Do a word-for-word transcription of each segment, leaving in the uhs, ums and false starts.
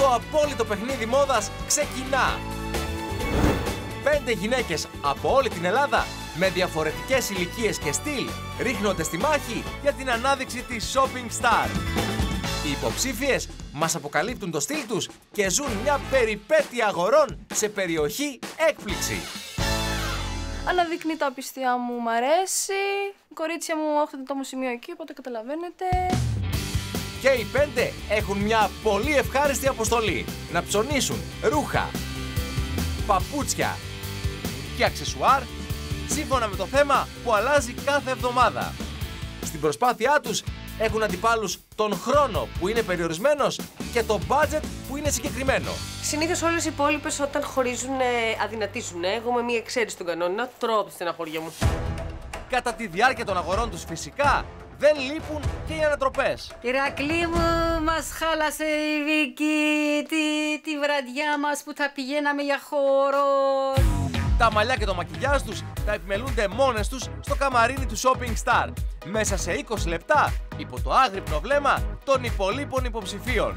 Το απόλυτο παιχνίδι μόδας ξεκινά! Πέντε γυναίκες από όλη την Ελλάδα με διαφορετικές ηλικίες και στυλ ρίχνονται στη μάχη για την ανάδειξη της Shopping Star. Οι υποψήφιες μας αποκαλύπτουν το στυλ τους και ζουν μια περιπέτεια αγορών σε περιοχή έκπληξη. Αναδεικνύει τα απιστία μου, μ' αρέσει. Η κορίτσια μου αυτό το μου σημείο εκεί, οπότε καταλαβαίνετε. Και οι πέντε έχουν μια πολύ ευχάριστη αποστολή. Να ψωνίσουν ρούχα, παπούτσια και αξεσουάρ σύμφωνα με το θέμα που αλλάζει κάθε εβδομάδα. Στην προσπάθειά τους έχουν αντιπάλους τον χρόνο που είναι περιορισμένος και το budget που είναι συγκεκριμένο. Συνήθως όλες οι υπόλοιπες όταν χωρίζουν αδυνατίζουν. Εγώ με μία εξαίρεση στον κανόνα τρώω από τη στεναχώρια μου. Κατά τη διάρκεια των αγορών τους φυσικά δεν λείπουν και οι ανατροπές. Ηρακλή μου, μας χάλασε η Βίκη τη, τη βραδιά μας που θα πηγαίναμε για χώρο. Τα μαλλιά και το μακιγιάζ τους τα επιμελούνται μόνες τους στο καμαρίνι του Shopping Star. Μέσα σε είκοσι λεπτά υπό το άγρυπνο βλέμμα των υπολείπων υποψηφίων.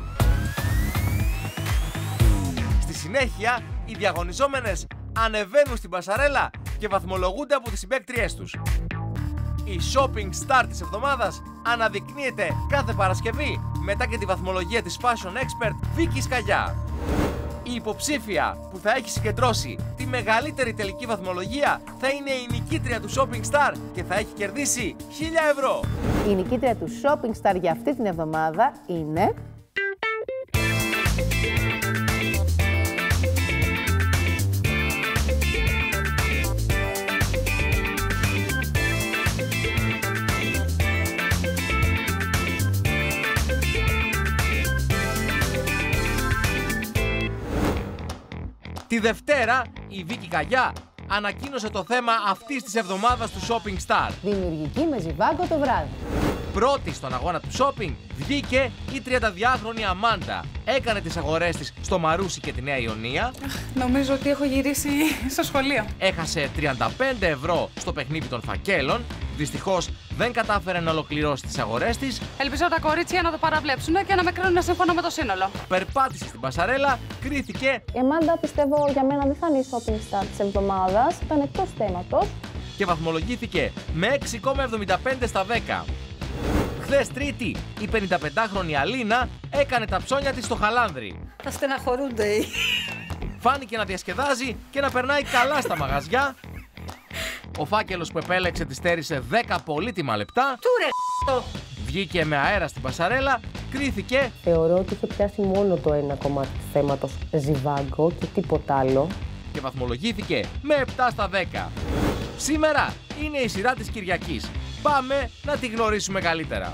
Στη συνέχεια, οι διαγωνιζόμενες ανεβαίνουν στην πασαρέλα και βαθμολογούνται από τις συμπαίκτριές τους. Η Shopping Star της εβδομάδας αναδεικνύεται κάθε Παρασκευή μετά και τη βαθμολογία της fashion expert Βίκη Σκαγιά. Η υποψήφια που θα έχει συγκεντρώσει τη μεγαλύτερη τελική βαθμολογία θα είναι η νικήτρια του Shopping Star και θα έχει κερδίσει χίλια ευρώ. Η νικήτρια του Shopping Star για αυτή την εβδομάδα είναι... Τη Δευτέρα, η Βίκη Καγιά ανακοίνωσε το θέμα αυτής της εβδομάδας του Shopping Star. Δημιουργική με Ζιβάγκο το βράδυ. Πρώτη στον αγώνα του shopping βγήκε η τριανταδυάχρονη Αμάντα. Έκανε τις αγορές της στο Μαρούσι και τη Νέα Ιωνία. Νομίζω ότι έχω γυρίσει στο σχολείο. Έχασε τριάντα πέντε ευρώ στο παιχνίδι των φακέλων. Δυστυχώς δεν κατάφερε να ολοκληρώσει τις αγορές της. Ελπίζω τα κορίτσια να το παραβλέψουν και να με κρίνουν σύμφωνα με το σύνολο. Περπάτησε στην πασαρέλα, κρίθηκε. Η Αμάντα πιστεύω για μένα δεν θα είναι η Shopping Star της εβδομάδας. Ήταν εκτός θέματος. Και βαθμολογήθηκε με έξι κόμμα εβδομήντα πέντε στα δέκα. Χθες Τρίτη, η πενηνταπεντάχρονη Αλίνα έκανε τα ψώνια της στο Χαλάνδρι. Θα στεναχωρούνται. Φάνηκε να διασκεδάζει και να περνάει καλά στα μαγαζιά. Ο φάκελος που επέλεξε τη στέρισε δέκα πολύτιμα λεπτά. Τούρε Βγήκε με αέρα στην πασαρέλα, κρίθηκε. Θεωρώ ότι είχε πιάσει μόνο το ένα κομμάτι του θέματος Ζιβάγκο και τίποτα άλλο. Και βαθμολογήθηκε με επτά στα δέκα. Σήμερα είναι η σειρά της Κυριακής. Πάμε να τη γνωρίσουμε καλύτερα.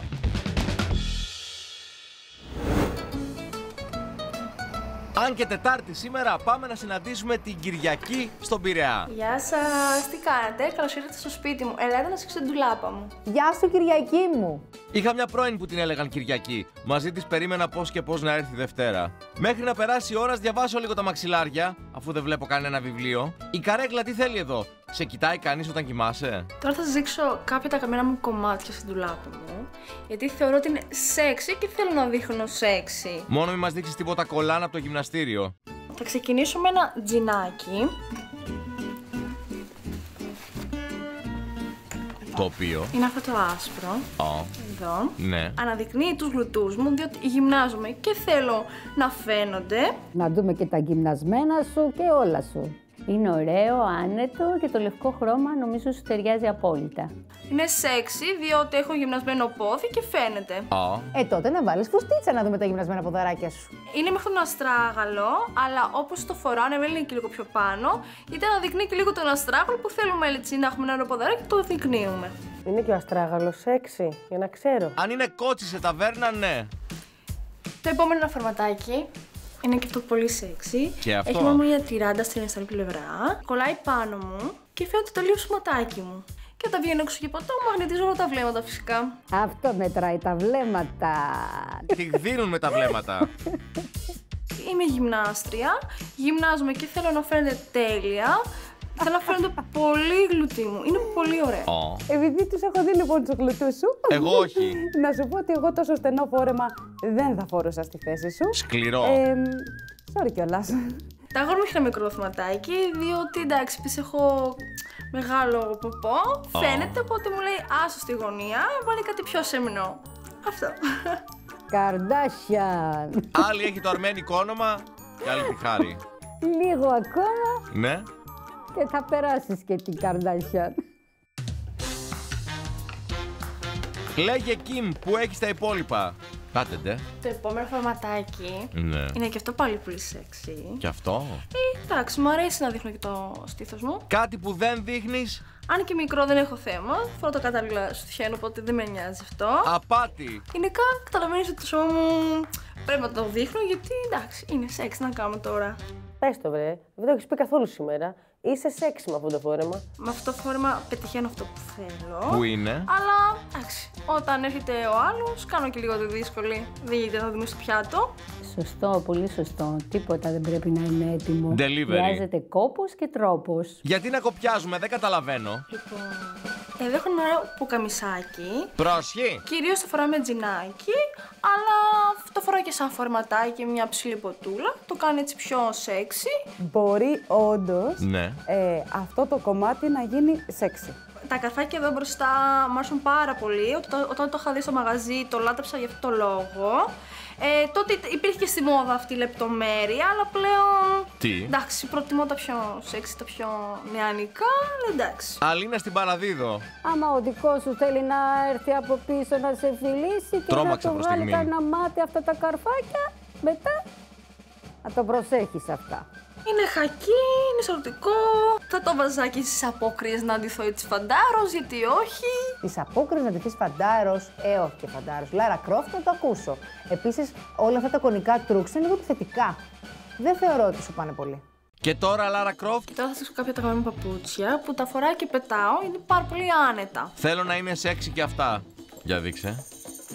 Αν και Τετάρτη σήμερα, πάμε να συναντήσουμε την Κυριακή στον Πειραιά. Γεια σας, τι κάνετε, καλώς ήρθατε στο σπίτι μου. Ελάτε να σήξω την ντουλάπα μου. Γεια σου Κυριακή μου! Είχα μια πρώην που την έλεγαν Κυριακή. Μαζί της περίμενα πώς και πώς να έρθει Δευτέρα. Μέχρι να περάσει η ώρα, διαβάσω λίγο τα μαξιλάρια, αφού δεν βλέπω κανένα βιβλίο. Η καρέκλα τι θέλει εδώ, σε κοιτάει κανείς όταν κοιμάσαι? Τώρα θα σας δείξω κάποια τα καμένα μου κομμάτια στην ντουλάπα μου. Γιατί θεωρώ ότι είναι σεξι και θέλω να δείχνω σεξι. Μόνο μην μας δείξεις τίποτα κολλάνα από το γυμναστήριο. Θα ξεκινήσω με ένα τζινάκι. Το οποίο είναι αυτό το άσπρο. Oh. Εδώ. Ναι. Αναδεικνύει τους γλουτούς μου, διότι γυμνάζομαι και θέλω να φαίνονται. Να δούμε και τα γυμνασμένα σου και όλα σου. Είναι ωραίο, άνετο και το λευκό χρώμα νομίζω σου ταιριάζει απόλυτα. Είναι σεξι, διότι έχω γυμνασμένο πόδι και φαίνεται. Oh. Ε, τότε να βάλεις φουστίτσα να δούμε τα γυμνασμένα ποδαράκια σου. Είναι μέχρι τον αστράγαλο, αλλά όπως το φοράω ανεβαίνει και λίγο πιο πάνω, γιατί αναδεικνύει και λίγο τον αστράγαλο που θέλουμε έτσι να έχουμε ένα ωραίο ποδαράκι και το δεικνύουμε. Είναι και ο αστράγαλος σεξι, για να ξέρω. Αν είναι κότσι σε ταβέρνα, ναι. Το επόμενο είναι ένα φορματάκι. Είναι και αυτό πολύ σεξι. Και αυτό. Έχει μόνο μια τυράντα στην αριστερή πλευρά. Κολλάει πάνω μου και φαίνεται το τελείω σωματάκι μου. Και όταν βγαίνω έξω και ποτό, μαγνητίζω όλα τα βλέμματα φυσικά. Αυτό μετράει τα βλέμματα. Τι δίνουν με τα βλέμματα. Είμαι γυμνάστρια, γυμνάζομαι και θέλω να φαίνεται τέλεια. Θέλω να φαίνονται πολύ γλουτοί μου. Είναι πολύ ωραία. Oh. Επειδή τους έχω δει λοιπόν τους γλουτούς σου. Εγώ όχι. Να σου πω ότι εγώ τόσο στενό φόρεμα δεν θα φόρεσα στη θέση σου. Σκληρό. Ε, sorry κιόλας. Τα αγόρια μου έχει ένα μικρό θεματάκι, διότι εντάξει, επίσης έχω μεγάλο ποπό. Oh. Φαίνεται, οπότε μου λέει άσο στη γωνία, βάλει κάτι πιο σεμνό. Αυτό. Καρντάσιαν. Άλλη έχει το αρμένικο όνομα και άλλη τη Χάρη. Λίγο ακόμα Ναι. και θα περάσεις και την Καρντάσιαν. Λέγε Κιμ, που έχεις τα υπόλοιπα. Πάτε ντε. Το επόμενο φορματάκι Ναι. είναι και αυτό πάλι πολύ σεξι. Και αυτό. Ε, εντάξει, μου αρέσει να δείχνω και το στήθος μου. Κάτι που δεν δείχνεις. Αν και μικρό δεν έχω θέμα, φορώ τα κατάλληλα σουτιέν, οπότε δεν με νοιάζει αυτό. Απάτη. Γενικά, καταλαβαίνεις ότι το σώμα μου πρέπει να το δείχνω, γιατί εντάξει, είναι σεξ να κάνουμε τώρα. Πες το βρε, δεν το έχεις πει καθόλου σήμερα. Είσαι σεξι με αυτό το φόρεμα. Με αυτό το φόρεμα πετυχαίνω αυτό που θέλω. Που είναι. Αλλά εντάξει, όταν έρχεται ο άλλος, κάνω και λίγο τη δύσκολη. Δεν γίνεται να δούμε στο πιάτο. Σωστό, πολύ σωστό. Τίποτα δεν πρέπει να είναι έτοιμο. Delivery. Χρειάζεται κόπος και τρόπος. Γιατί να κοπιάζουμε, δεν καταλαβαίνω. Λοιπόν, εδώ έχω ένα ωραίο πουκαμισάκι. Πρόσχη. Κυρίως το φοράω με τζινάκι, αλλά το φοράω και σαν φορματάκι, μια ψηλή ποτούλα. Το κάνει έτσι πιο σεξι. Μπορεί όντως Ναι. ε, αυτό το κομμάτι να γίνει σεξι. Τα καρφάκια εδώ μπροστά μου άρεσαν πάρα πολύ. Όταν, όταν το είχα δει στο μαγαζί, το λάτρεψα για αυτό το λόγο. Ε, τότε υπήρχε και στη μόδα αυτή η λεπτομέρεια, αλλά πλέον. Τι? Εντάξει, προτιμώ τα πιο σεξι, τα πιο νεανικά, αλλά εντάξει. Αλίνα στην Παραδίδο. Άμα ο δικός σου θέλει να έρθει από πίσω να σε φιλήσει και Τρόμαξα να του προς βγάλει στιγμή. κανένα μάτι αυτά τα καρφάκια, μετά να το προσέχεις αυτά. Είναι χακί, είναι σωρωτικό. Θα το βάζα και στις απόκριες να ντυθώ έτσι φαντάρος, γιατί όχι. Τις απόκριες να ντυθείς φαντάρος, ε όχι και φαντάρος. Λάρα Κρόφτ να το ακούσω. Επίσης όλα αυτά τα κονικά τρούξ είναι λίγο επιθετικά. Δεν θεωρώ ότι σου πάνε πολύ. Και τώρα Λάρα Κρόφτ. Και τώρα θα στήσω κάποια τραγωμένα παπούτσια που τα φοράω και πετάω, είναι πάρα πολύ άνετα. Θέλω να είναι σεξι και αυτά. Για δείξε.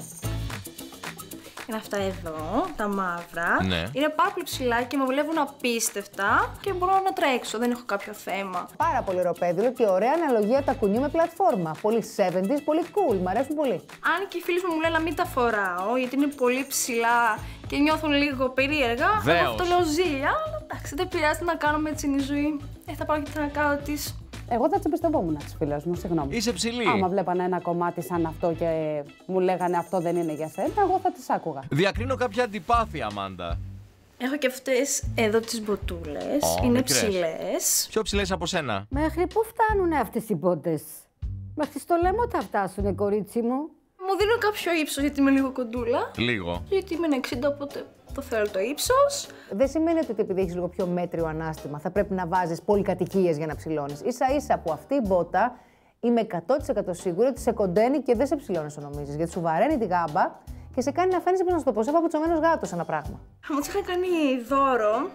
Είναι αυτά εδώ, τα μαύρα. Ναι. Είναι πάρα πολύ ψηλά και με βολεύουν απίστευτα και μπορώ να τρέξω, δεν έχω κάποιο θέμα. Πάρα πολύ ωραίο πέδιλο και ωραία αναλογία τα κουνιού με πλατφόρμα. Πολύ εβδομήντα, πολύ cool, μου αρέσουν πολύ. Αν και οι φίλοι μου μου λένε να μην τα φοράω, γιατί είναι πολύ ψηλά και νιώθουν λίγο περίεργα, Δέος. εγώ αυτό λέω ζήλια, αλλά εντάξει, δεν πειράζει να κάνουμε έτσι είναι η ζωή. Ε, θα πάρω και την κάνω της. Εγώ θα τι εμπιστευόμουν τις φίλες μου, συγγνώμη. Είσαι ψηλή. Άμα βλέπανε ένα κομμάτι σαν αυτό και μου λέγανε αυτό δεν είναι για σένα, εγώ θα τις άκουγα. Διακρίνω κάποια αντιπάθεια, Αμάντα. Έχω και αυτές εδώ τις μποτούλες, Ω, είναι μικρές. ψηλές. Πιο ψηλές από σένα. Μέχρι πού φτάνουν αυτές οι πότες? Μέχρι στο λαιμό θα φτάσουνε, κορίτσι μου. Μου δίνουν κάποιο ύψος γιατί είμαι λίγο κοντούλα. Λίγο. Γιατί είμαι εξήντα, οπότε το θέλω το ύψος. Δεν σημαίνει ότι επειδή έχει λίγο πιο μέτριο ανάστημα θα πρέπει να βάζεις πολυκατοικίες για να ψηλώνεις. Ίσα ίσα που αυτή η μπότα είμαι εκατό τοις εκατό σίγουρη ότι σε κοντένει και δεν σε ψηλώνει όσο νομίζεις. Γιατί σου βαραίνει τη γάμπα και σε κάνει να φαίνεσαι, πώς να σου το πω, σαν παπουτσωμένος γάτος ένα πράγμα. Μου τις είχαν κάνει δώρο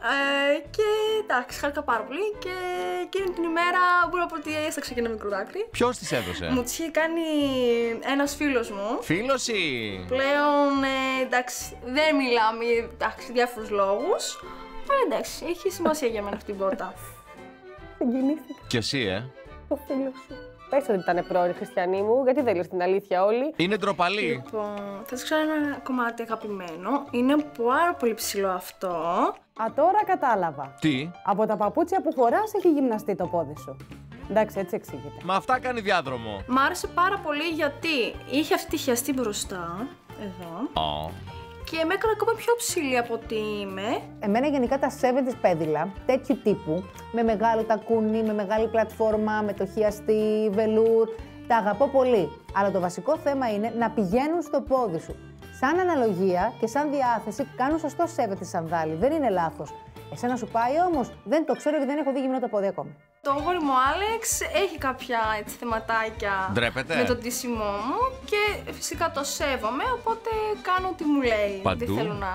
ε, και εντάξει, χάρηκα πάρα πολύ και εκείνη την ημέρα μπορώ να πω ότι έσταξα και ένα μικρό δάκρυ. Ποιος τις έδωσε? Μου τις είχε κάνει ένας φίλος μου. Φίλος ή? Πλέον ε, εντάξει, δεν μιλάμε εντάξει, διάφορους λόγους. Αλλά εντάξει, έχει σημασία για μένα αυτή η μπότα. Συγκινήθηκα Κι εσύ, ε. το φίλο σου. Πες ότι ήταν πρόωρη χριστιανή μου, γιατί δεν λες την αλήθεια όλοι. Είναι ντροπαλή. Λοιπόν, θα σας ξέρω ένα κομμάτι αγαπημένο. Είναι πάρα πολύ ψηλό αυτό. Α, τώρα κατάλαβα. Τι? Από τα παπούτσια που φοράς έχει γυμναστεί το πόδι σου. Εντάξει, έτσι εξηγείται. Μα αυτά κάνει διάδρομο. Μ' άρεσε πάρα πολύ γιατί είχε αυτή τη χιαστή μπροστά, εδώ, Oh. και με έκανε ακόμα πιο ψηλή από ότι είμαι. Εμένα γενικά τα εβδομήντα πέδιλα, τέτοιου τύπου, με μεγάλο τακούνι, με μεγάλη πλατφόρμα, με το χιαστή, βελούρ, τα αγαπώ πολύ. Αλλά το βασικό θέμα είναι να πηγαίνουν στο πόδι σου. Σαν αναλογία και σαν διάθεση κάνουν σωστό εβδομήντα σανδάλι, δεν είναι λάθος. Εσένα σου πάει όμως, δεν το ξέρω γιατί δεν έχω δει γυμνό το πόδι ακόμη. Το αγόρι μου Άλεξ έχει κάποια έτσι, θεματάκια Ντρέπεται? με το ντύσιμό μου και φυσικά το σέβομαι, οπότε κάνω ό,τι μου λέει. Παντού. Δεν θέλω να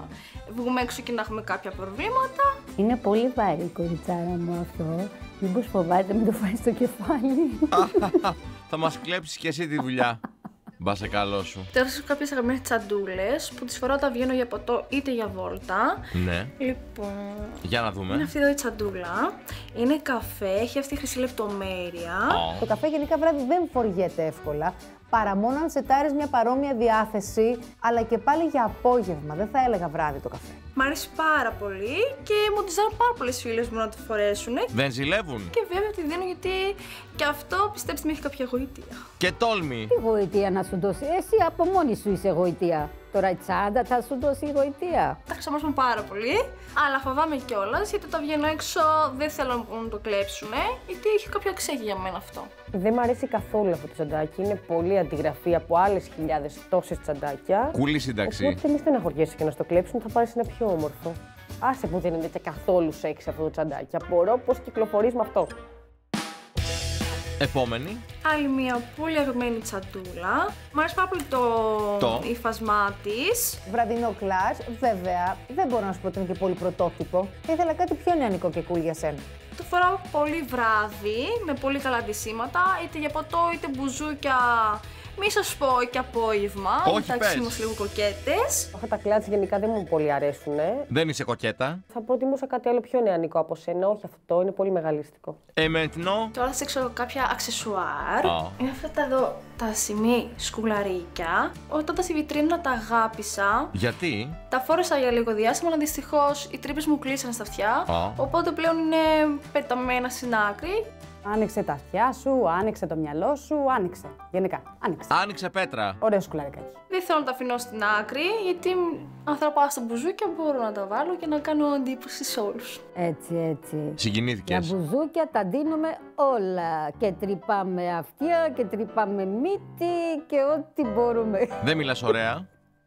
βγούμε έξω και να έχουμε κάποια προβλήματα. Είναι πολύ βαρύ, κοριτσάρα μου αυτό. Μήπως φοβάται μην το φάει στο κεφάλι. Θα μας κλέψεις κι εσύ τη δουλειά. Μπα σε καλό σου. Τώρα έχω κάποιες αγαπημένες τσαντούλες που τις φοράω όταν βγαίνω για ποτό είτε για βόλτα. Ναι. Λοιπόν. Για να δούμε. Είναι αυτή εδώ η τσαντούλα. Είναι καφέ, έχει αυτή η χρυσή λεπτομέρεια. Το καφέ γενικά βράδυ δεν φοριέται εύκολα. Παρά μόνο αν σετάρεις μια παρόμοια διάθεση, αλλά και πάλι για απόγευμα. Δεν θα έλεγα βράδυ το καφέ. Μ' αρέσει πάρα πολύ και μου τη ζητάνε πάρα πολλές φίλες μου να το φορέσουν. Δεν ζηλεύουν. Και βέβαια τη δίνω γιατί και αυτό πιστέψτε με έχει κάποια γοητεία. Και τόλμη. Τι γοητεία να σου δώσει, εσύ από μόνη σου είσαι γοητεία. Τώρα η τσάντα θα σου δώσει γοητεία. Τα χρησιμοποιούμε πάρα πολύ, αλλά φοβάμαι κιόλας γιατί όταν βγαίνω έξω δεν θέλω να μου το κλέψουν, γιατί έχει κάποιο αξέχη για μένα αυτό. Δεν μου αρέσει καθόλου αυτό το τσαντάκι. Είναι πολύ αντιγραφή από άλλες χιλιάδες τόσες τσαντάκια. Κούλη σύνταξη. Οπότε μη στεναχωριέσαι και να στο κλέψουν, θα πάρεις ένα πιο όμορφο. Άσε που δεν είναι και καθόλου σεξι αυτό το τσαντάκι. Απορώ πώς κυκλοφορείς με αυτό. Επόμενη. Άλλη μια πολύ αγαπημένη τσαντούλα. Μ' αρέσει πάρα πολύ το, Το. υφασμά της. Βραδινό κλάσ, βέβαια, δεν μπορώ να σου πω ότι είναι και πολύ πρωτότυπο. Θα ήθελα κάτι πιο νεανικό και cool για σένα. Το φοράω πολύ βράδυ, με πολύ καλά αντισήματα, είτε για ποτό είτε μπουζούκια. Μη σας πω και απόγευμα. Όχι, Εντάξει, πες. είμαστε λίγο κοκέτες. Αυτά τα κλάτς γενικά δεν μου πολύ αρέσουν. Δεν είσαι κοκέτα. Θα προτιμούσα κάτι άλλο πιο νεανικό από σένα. Όχι αυτό, είναι πολύ μεγαλίστικο. Ε, maintenant. Τώρα θα σας δείξω κάποια αξεσουάρ. Α. Είναι αυτά τα εδώ τα σημεί σκουλαρίκια. Όταν τα στη βιτρίνα τα αγάπησα. Γιατί. Τα φόρεσα για λίγο διάστημα, αλλά δυστυχώς οι τρύπες μου κλείσαν στα αυτιά. Α. Οπότε πλέον είναι πεταμένα στην άκρη. Άνοιξε τα αυτιά σου, άνοιξε το μυαλό σου, άνοιξε. Γενικά, άνοιξε. Άνοιξε πέτρα. Ωραίο σκουλαρικάκι. Δεν θέλω να τα αφήνω στην άκρη, γιατί αν θα πάω στα μπουζούκια μπορώ να τα βάλω και να κάνω εντύπωση σε όλους. Έτσι, έτσι. Για Συγκινήθηκες. μπουζούκια τα δίνουμε όλα. Και τρυπάμε αυτιά και τρυπάμε μύτη και ό,τι μπορούμε. Δεν μιλάς ωραία.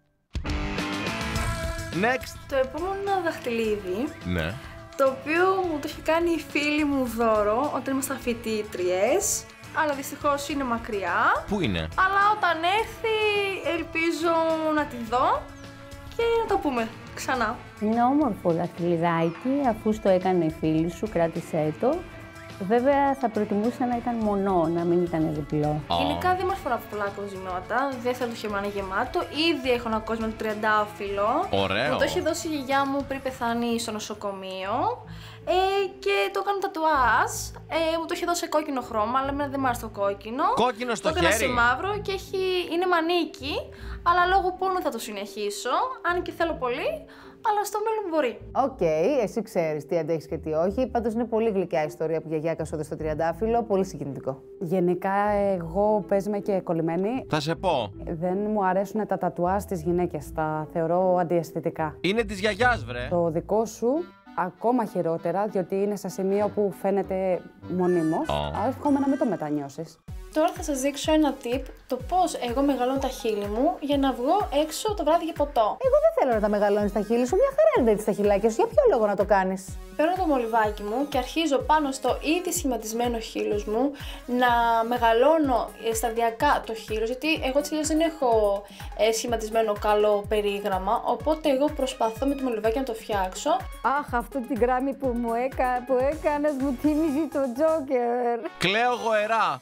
Next. Το επόμενο είναι ένα δαχτυλίδι, Ναι. το οποίο μου το έχει κάνει η φίλη μου δώρο όταν ήμασταν φοιτήτριες, αλλά δυστυχώς είναι μακριά. Πού είναι. Αλλά όταν έρθει ελπίζω να τη δω και να το πούμε ξανά. Είναι όμορφο δαχτυλιδάκι, αφού το έκανε η φίλη σου, κράτησέ το. Βέβαια θα προτιμούσα να ήταν μονό, να μην ήταν διπλό. Γενικά δεν μας φοράω πολλά κοσμήματα, δεν θέλω το χειμώνα να είναι γεμάτο. Ήδη έχω ένα κόσμο του τριαντάφυλλο. Ωραίο. Μου το έχει δώσει η γιαγιά μου πριν πεθάνει στο νοσοκομείο. Ε, και το έκανε τατουάζ. Ε, μου το έχει δώσει σε κόκκινο χρώμα, αλλά εμένα δεν μου άρεσε το κόκκινο. Κόκκινο στο το έκανα χέρι. σε μαύρο και έχει, είναι μανίκι. Αλλά λόγω πόνου θα το συνεχίσω. Αν και θέλω πολύ, αλλά στο μέλλον μπορεί. Οκ, εσύ ξέρεις τι αντέχεις και τι όχι. Πάντως είναι πολύ γλυκιά η ιστορία που η γιαγιάκα σου έδωσε στο τριαντάφυλλο. Πολύ συγκινητικό. Γενικά, εγώ πες με και κολλημένη. Θα σε πω. Δεν μου αρέσουν τα τατουάζ στις γυναίκες. Τα θεωρώ αντιαισθητικά. Είναι της γιαγιάς, βρε. Το δικό σου ακόμα χειρότερα, διότι είναι σε σημείο που φαίνεται μονίμως. Oh. Αλλά εύχομαι να μην το μετανιώσεις. Τώρα θα σας δείξω ένα tip το πώς εγώ μεγαλώνω τα χείλη μου για να βγω έξω το βράδυ για ποτό. Εγώ δεν θέλω να τα μεγαλώνεις τα χείλη σου. Μια χαρά είναι έτσι τα χειλάκια σου. Για ποιο λόγο να το κάνεις. Παίρνω το μολυβάκι μου και αρχίζω πάνω στο ήδη σχηματισμένο χείλος μου να μεγαλώνω ε, σταδιακά το χείλος, γιατί εγώ έτσι δεν έχω ε, σχηματισμένο καλό περίγραμμα, οπότε εγώ προσπαθώ με το μολυβάκι να το φτιάξω. Αχ, αυτό την γράμμη που μου έκα, που έκανες μου θύμιζε το Τζόκερ. Κλαίω γοερά.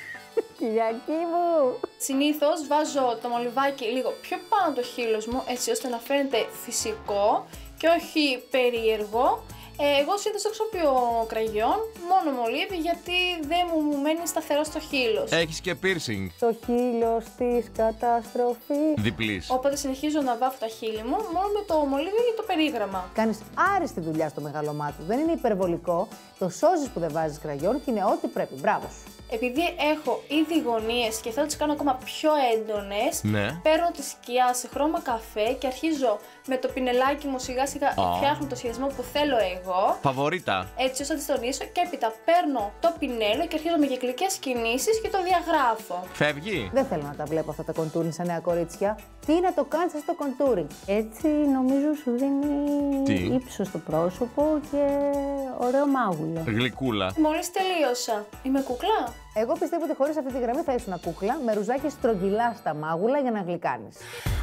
Κυριακή μου. Συνήθως βάζω το μολυβάκι λίγο πιο πάνω από το χείλος μου, έτσι ώστε να φαίνεται φυσικό και όχι περίεργο. Ε, εγώ συνήθως δεν χρησιμοποιώ κραγιόν, μόνο μολύβι, γιατί δεν μου μένει σταθερό στο χείλος. Έχεις και piercing. Το χείλος της καταστροφής. Διπλής. Οπότε συνεχίζω να βάφω τα χείλη μου μόνο με το μολύβι ή το περίγραμμα. Κάνεις άριστη δουλειά στο μεγαλωμά του. Δεν είναι υπερβολικό. Το σώζεις που δεν βάζεις κραγιόν και είναι ό,τι πρέπει. Μπράβο σου. Επειδή έχω ήδη γωνίες και θέλω να τις κάνω ακόμα πιο έντονες, Ναι. παίρνω τη σκιά σε χρώμα καφέ και αρχίζω με το πινελάκι μου σιγά σιγά Α. φτιάχνω το σχεδιασμό που θέλω εγώ. Φαβορίτα. Έτσι ώστε να τις τονίσω και έπειτα παίρνω το πινέλο και αρχίζω με κυκλικές κινήσεις και το διαγράφω. Φεύγει. Δεν θέλω να τα βλέπω αυτά τα κοντούρινγκ σαν νέα κορίτσια. Τι να το κάνεις στο κοντούρινγκ. Έτσι νομίζω σου δίνει Τι? ύψος στο πρόσωπο και ωραίο μάγουλο. Γλυκούλα. Μόλις τελείωσα. Είμαι κουκλά. Εγώ πιστεύω ότι χωρίς αυτή τη γραμμή θα ήσουν κούκλα με ρουζάκι στρογγυλά στα μάγουλα για να γλυκάνεις.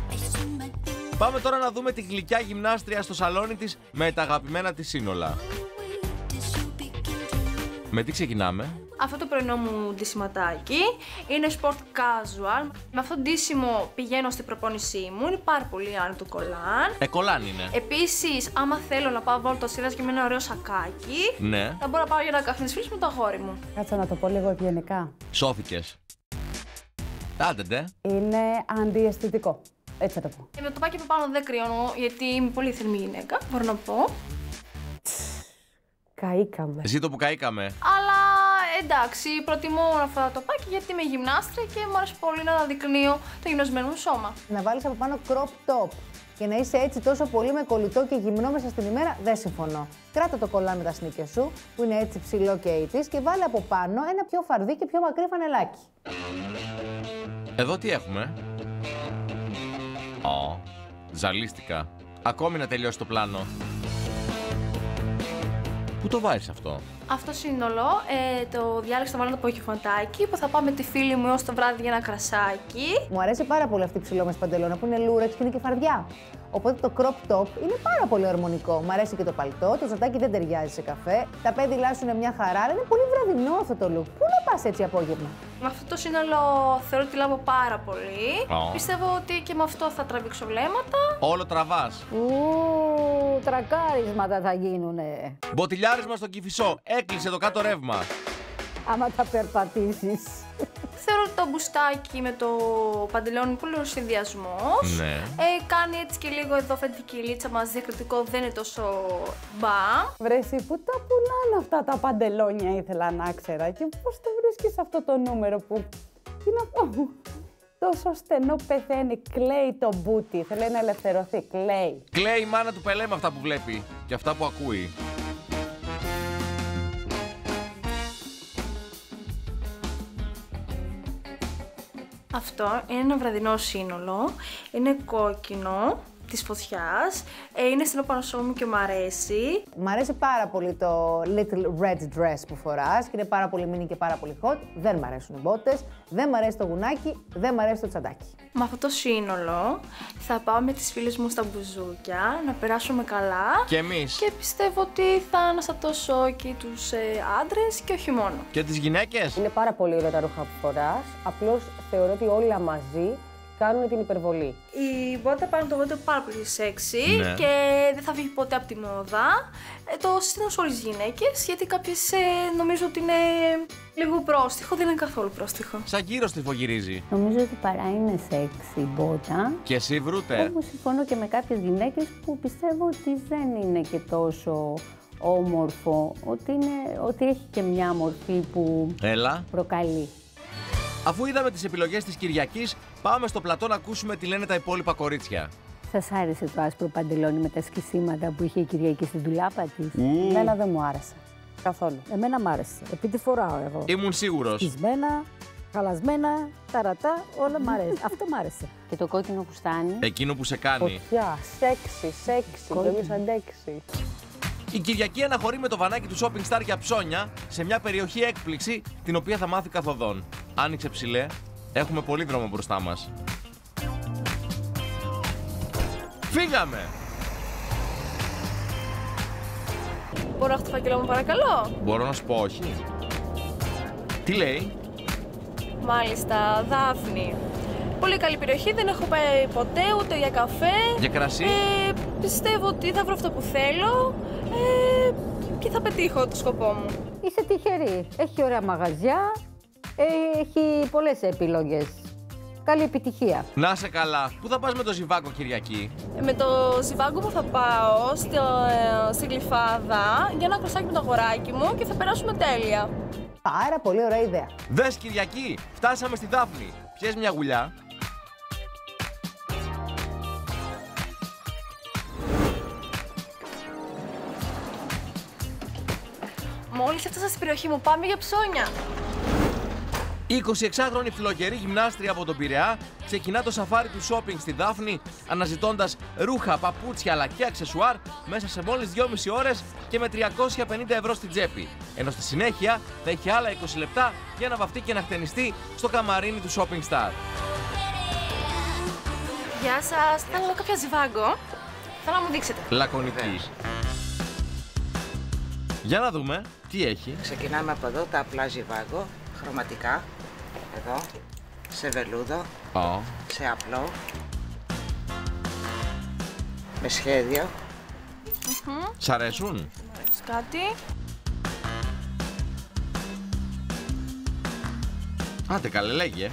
Πάμε τώρα να δούμε τη γλυκιά γυμνάστρια στο σαλόνι της με τα αγαπημένα της σύνολα. Με τι ξεκινάμε? Αυτό το πρωινό μου ντύσιματάκι είναι sport casual. Με αυτό το ντύσιμο πηγαίνω στην προπόνησή μου. Είναι πάρα πολύ άνετο το κολάν. Ε, κολάν είναι. Επίσης, άμα θέλω να πάω βόλτα σειράς και με ένα ωραίο σακάκι, Ναι. θα μπορώ να πάω για ένα καφέ με τις φίλες με το αγόρι μου. Κάτσε να το πω λίγο ευγενικά. Σώθηκες. Άντε ντε. Είναι αντιαισθητικό. Έτσι θα το πω. Και με το πάκι από πάνω δεν κρυώνω, γιατί είμαι πολύ θερμή γυναίκα, μπορώ να πω. Καήκαμε. Ζήτω που καήκαμε. Αλλά εντάξει, προτιμώ αυτό το τοπάκι γιατί είμαι γυμνάστρια και μου αρέσει πολύ να αναδεικνύω το γυμνασμένο μου σώμα. Να βάλεις από πάνω crop top και να είσαι έτσι τόσο πολύ με κολλητό και γυμνό μέσα στην ημέρα, δεν συμφωνώ. Κράτα το κολλάν με τα σνίκερ σου, που είναι έτσι ψηλό και ογδόντα, και βάλε από πάνω ένα πιο φαρδί και πιο μακρύ φανελάκι. Εδώ τι έχουμε? Ω, ζαλίστηκα. Ακόμη να τελειώσει το πλάνο. Πού το βάζεις αυτό? Αυτό σύνολο ε, το διάλεξα να βάλω το απογευματάκι που θα πάω με τη φίλη μου έως το βράδυ για ένα κρασάκι. Μου αρέσει πάρα πολύ αυτή η ψηλόμεση παντελώνα που είναι λούρεξ και είναι και φαρδιά. Οπότε το crop top είναι πάρα πολύ ορμονικό. Μ' αρέσει και το παλτό, το ζατάκι δεν ταιριάζει σε καφέ. Τα πέδιλά σου είναι μια χαρά, αλλά είναι πολύ βραδινό αυτό το look. Πού να πας έτσι απόγευμα? Με αυτό το σύνολο θεωρώ ότι λάβω πάρα πολύ. Oh. Πιστεύω ότι και με αυτό θα τραβήξω βλέμματα. Όλο τραβάς. Ου, τρακάρισματα θα γίνουνε. Μποτιλιάρισμα στον Κηφισό. Έκλεισε το κάτω ρεύμα. Άμα τα περπατήσεις. Θεωρώ ότι το μπουστάκι με το παντελόνι είναι πολύ ωραίος συνδυασμός. Ναι. Ε, κάνει έτσι και λίγο εδώ φετική λίτσα μαζί, διακριτικό δεν είναι τόσο μπα. Βρέσει, πού τα πουλάνε αυτά τα παντελόνια, ήθελα να ξέρα. Και πώς το βρίσκεις αυτό το νούμερο που. Τι να πω. Τόσο στενό πεθαίνει. Κλαίει το μπούτι. Θέλει να ελευθερωθεί. Κλαίει. Κλαίει η μάνα του Πελέ με αυτά που βλέπει και αυτά που ακούει. Αυτό είναι ένα βραδινό σύνολο, είναι κόκκινο της φωτιάς, ε, είναι στενό πάνω στο μου και μου αρέσει. Μ' αρέσει πάρα πολύ το little red dress που φοράς και είναι πάρα πολύ mini και πάρα πολύ hot. Δεν μ' αρέσουν οι μπότες, δεν μ' αρέσει το γουνάκι, δεν μ' αρέσει το τσαντάκι. Με αυτό το σύνολο θα πάω με τις φίλες μου στα μπουζούκια, να περάσουμε καλά. Και εμείς. Και πιστεύω ότι θα αναστατώσω και τους ε, άντρες και όχι μόνο. Και τις γυναίκες. Είναι πάρα πολύ ωραία τα ρούχα που φοράς. Απλώς θεωρώ ότι όλα μαζί κάνουν την υπερβολή. Η μπότα πάνω το βόντο είναι πάρα πολύ σεξι Ναι. και δεν θα βγει ποτέ από τη μόδα. Ε, το συστήνω σε όλες τις γυναίκες, γιατί κάποιες ε, νομίζω ότι είναι λίγο πρόστιχο, δεν είναι καθόλου πρόστιχο. Σαν γύρω στριφογυρίζει. Νομίζω ότι παρά είναι σεξι μπότα. Και εσύ βρούτε. Όμως συμφωνώ και με κάποιες γυναίκες που πιστεύω ότι δεν είναι και τόσο όμορφο, ότι, είναι, ότι έχει και μια μορφή που Έλα. προκαλεί. Αφού είδαμε τις επιλογές της Κυριακής, πάμε στο πλατό να ακούσουμε τι λένε τα υπόλοιπα κορίτσια. Σας άρεσε το άσπρο παντελόνι με τα σκισίματα που είχε η Κυριακή στην τουλάπα της? Εμένα δεν μου άρεσε. Καθόλου. Εμένα μ' άρεσε. Επειδή φοράω εγώ. Ήμουν σίγουρος. Σκισμένα, χαλασμένα, ταρατά, όλα μ' αρέσει. Αυτό μ' άρεσε. Και το κόκκινο κουστάνι. Εκείνο που σε κάνει. Φωτιά, σεξι, σεξι, το εμείς αντέξει. Η Κυριακή αναχωρεί με το βανάκι του Shopping Star για ψώνια σε μια περιοχή έκπληξη την οποία θα μάθει καθοδόν. Άνοιξε ψηλέ, έχουμε πολύ δρόμο μπροστά μας. Φύγαμε! Μπορώ να έχω το φάκελό μου παρακαλώ? Μπορώ να σου πω όχι. Τι λέει? Μάλιστα, Δάφνη. Πολύ καλή περιοχή, δεν έχω πάει ποτέ ούτε για καφέ. Για κρασί? Ε, πιστεύω ότι θα βρω αυτό που θέλω ε, και θα πετύχω το σκοπό μου. Είσαι τυχερή. Έχει ωραία μαγαζιά, έχει πολλές επιλογές. Καλή επιτυχία. Να σε καλά. Πού θα πας με το Ζιβάκο Κυριακή? Ε, με το Ζιβάγκο μου θα πάω στο, ε, στη Γλυφάδα για ένα κροσάκι με το αγοράκι μου και θα περάσουμε τέλεια. Πάρα πολύ ωραία ιδέα. Δες Κυριακή, φτάσαμε στη Δάφνη. Πιες μια γουλιά. Μόλις έφτασα στην περιοχή μου, πάμε για ψώνια. Η εικοσιεξάχρονη ψιλοκερή γυμνάστρια από τον Πειραιά ξεκινά το σαφάρι του shopping στη Δάφνη, αναζητώντας ρούχα, παπούτσια αλλά και αξεσουάρ μέσα σε μόλις δυόμιση ώρες και με τριακόσια πενήντα ευρώ στην τσέπη. Ενώ στη συνέχεια θα έχει άλλα είκοσι λεπτά για να βαφτεί και να χτενιστεί στο καμαρίνι του Shopping Star. Γεια σας, θέλω κάποια Ζιβάγκο. Θέλω να μου δείξετε. Λακωνική. Για να δούμε τι έχει. Ξεκινάμε από εδώ, τα απλά ζιβάγκο, χρωματικά. Εδώ, σε βελούδο, Oh. σε απλό, με σχέδιο. Mm-hmm. Σ' αρέσουν? Κάτι. Άντε καλέ, λέγε.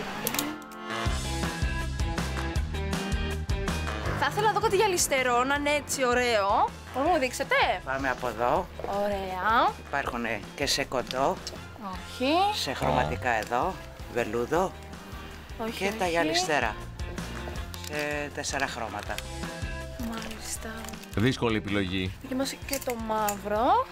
Θα ήθελα να δω κάτι γυαλιστερό, να είναι έτσι ωραίο. Μπορείτε να μου δείξετε? Πάμε από εδώ. Ωραία. Υπάρχουν και σε κοντό, Όχι. σε χρωματικά εδώ, βελούδο. Όχι, Και όχι. τα γυαλιστέρα. Σε τέσσερα χρώματα. Μάλιστα. Δύσκολη επιλογή. Δοκιμάσω και το μαύρο.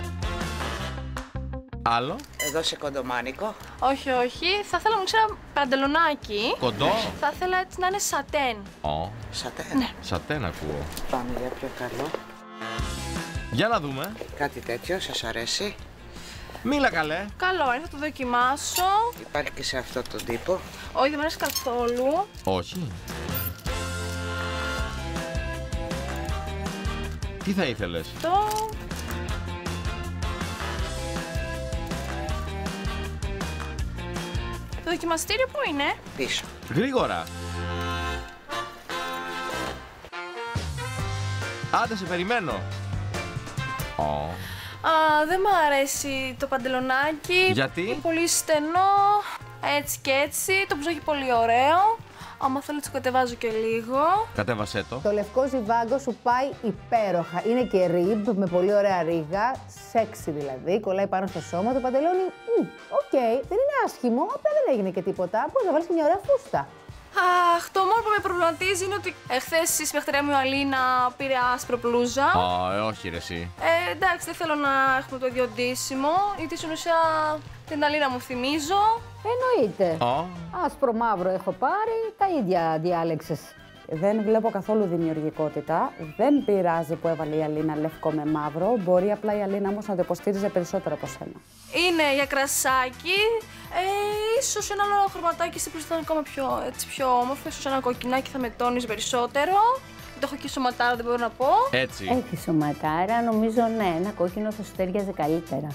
Άλλο. Εδώ σε κοντομάνικο. Όχι, όχι. Θα ήθελα να μου ξέρω ένα παντελονάκι. Κοντό. Θα ήθελα έτσι να είναι σατέν. Oh. Σατέν. Ναι. Σατέν ακούω. Πάμε για πιο καλό. Για να δούμε. Κάτι τέτοιο, σας αρέσει? Μίλα καλέ. Καλό είναι, θα το δοκιμάσω. Υπάρχει και σε αυτό τον τύπο. Όχι, δεν μου αρέσει καθόλου. Όχι. Τι θα ήθελες? Το... Το δοκιμαστήριο πού είναι? Πίσω. Γρήγορα. Άντε σε περιμένω. Oh. Α, δεν μου αρέσει το παντελονάκι. Γιατί? Είναι πολύ στενό. Έτσι και έτσι. Το μπλουζάκι πολύ ωραίο. Άμα θέλω να το κατεβάζω και λίγο. Κατέβασέ το. Το λευκό ζιβάγκο σου πάει υπέροχα. Είναι και ριμπ με πολύ ωραία ρίγα. Σεξι δηλαδή. Κολλάει πάνω στο σώμα. Το παντελόνι. Οκ, okay, δεν είναι άσχημο. Απλά δεν έγινε και τίποτα. Μπορεί να βάλει και μια ωραία φούστα. Αχ, το μόνο που με προβληματίζει είναι ότι εχθές η συμπαιχτριά μου η Αλίνα πήρε άσπρο μπλούζα. Α, ε, όχι ρε εσύ. Ε, εντάξει, δεν θέλω να έχουμε το ίδιο ντύσιμο, γιατί στην ουσία την Αλίνα μου θυμίζω. Εννοείται. Oh. Άσπρο μαύρο έχω πάρει, τα ίδια διάλεξες. Δεν βλέπω καθόλου δημιουργικότητα. Δεν πειράζει που έβαλε η Αλίνα λευκό με μαύρο. Μπορεί απλά η Αλίνα όμως να το υποστήριζε περισσότερο από σένα. Είναι για κρασάκι. Ε, ίσως ένα άλλο χρωματάκι στην πλούσια θα είναι ακόμα πιο, έτσι, πιο όμορφο. Ίσως ένα κοκκινάκι θα με τόνιζε περισσότερο. Το έχω και σωματάρα, δεν μπορώ να πω. Έτσι. Έχει σωματάρα, νομίζω ναι, ένα κόκκινο θα σου τέριαζε καλύτερα.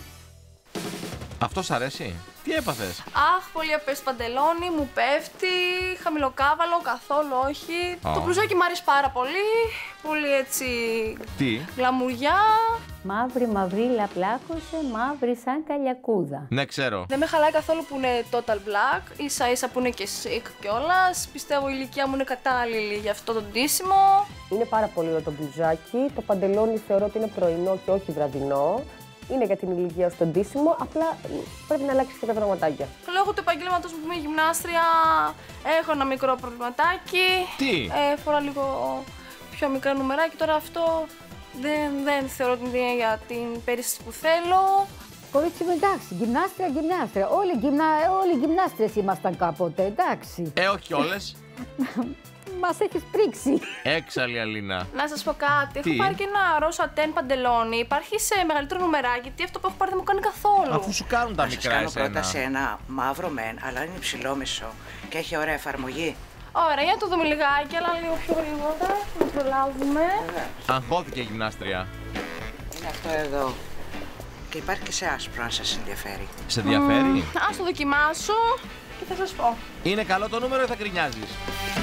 Αυτό σ' αρέσει? Τι έπαθες? Αχ, πολύ απές παντελόνι, μου πέφτει, χαμηλοκάβαλο, καθόλου όχι. Oh. Το μπλουζάκι μου αρέσει πάρα πολύ, πολύ έτσι Τι? γλαμουριά. Μαύρη μαυρίλα πλάκωσε, μαύρη σαν καλιακούδα. Ναι, ξέρω. Δεν με χαλάει καθόλου που είναι total black, ίσα ίσα που είναι και chic κιόλας. Πιστεύω η ηλικία μου είναι κατάλληλη για αυτό το ντύσιμο. Είναι πάρα πολύ ωραίο το μπλουζάκι. Το παντελόνι θεωρώ ότι είναι πρωινό και όχι βραδινό. Είναι για την ηλικία στο ντύσιμο, απλά πρέπει να αλλάξει και τα πραγματάκια. Λόγω του επαγγέλματος μου που είμαι γυμνάστρια, έχω ένα μικρό προβληματάκι. Τι? Ε, φορά λίγο πιο μικρά νουμεράκι. Τώρα αυτό δεν, δεν θεωρώ ότι είναι για την περίσταση που θέλω. Κορίτσι μου, εντάξει, γυμνάστρια, γυμνάστρια. Όλοι, γυμνα... Όλοι γυμνάστρες ήμασταν κάποτε, εντάξει. Ε, όχι όλες. Μας έχεις πρίξει. Έξαλλη Αλίνα. Να σας πω κάτι. Τι? Έχω πάρει και ένα ροζ σατέν παντελόνι. Υπάρχει σε μεγαλύτερο νουμεράκι, γιατί αυτό που έχω πάρει δεν μου κάνει καθόλου. Αφού σου κάνουν τα Θα σας μικρά κάνω εσένα. πρόταση ένα μαύρο μεν, αλλά είναι ψηλόμισο και έχει ωραία εφαρμογή. Ωραία, για να το δούμε λιγάκι, αλλά λίγο πιο γρήγορα. Να προλάβουμε. Αγχώθηκε η γυμνάστρια. Είναι αυτό εδώ. Και υπάρχει και σε άσπρο, αν σας ενδιαφέρει. Σε ενδιαφέρει? Mm, ας το δοκιμάσω και θα σας πω. Είναι καλό το νούμερο ή θα γκρινιάζεις?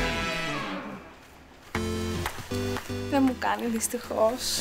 Δεν μου κάνει δυστυχώς.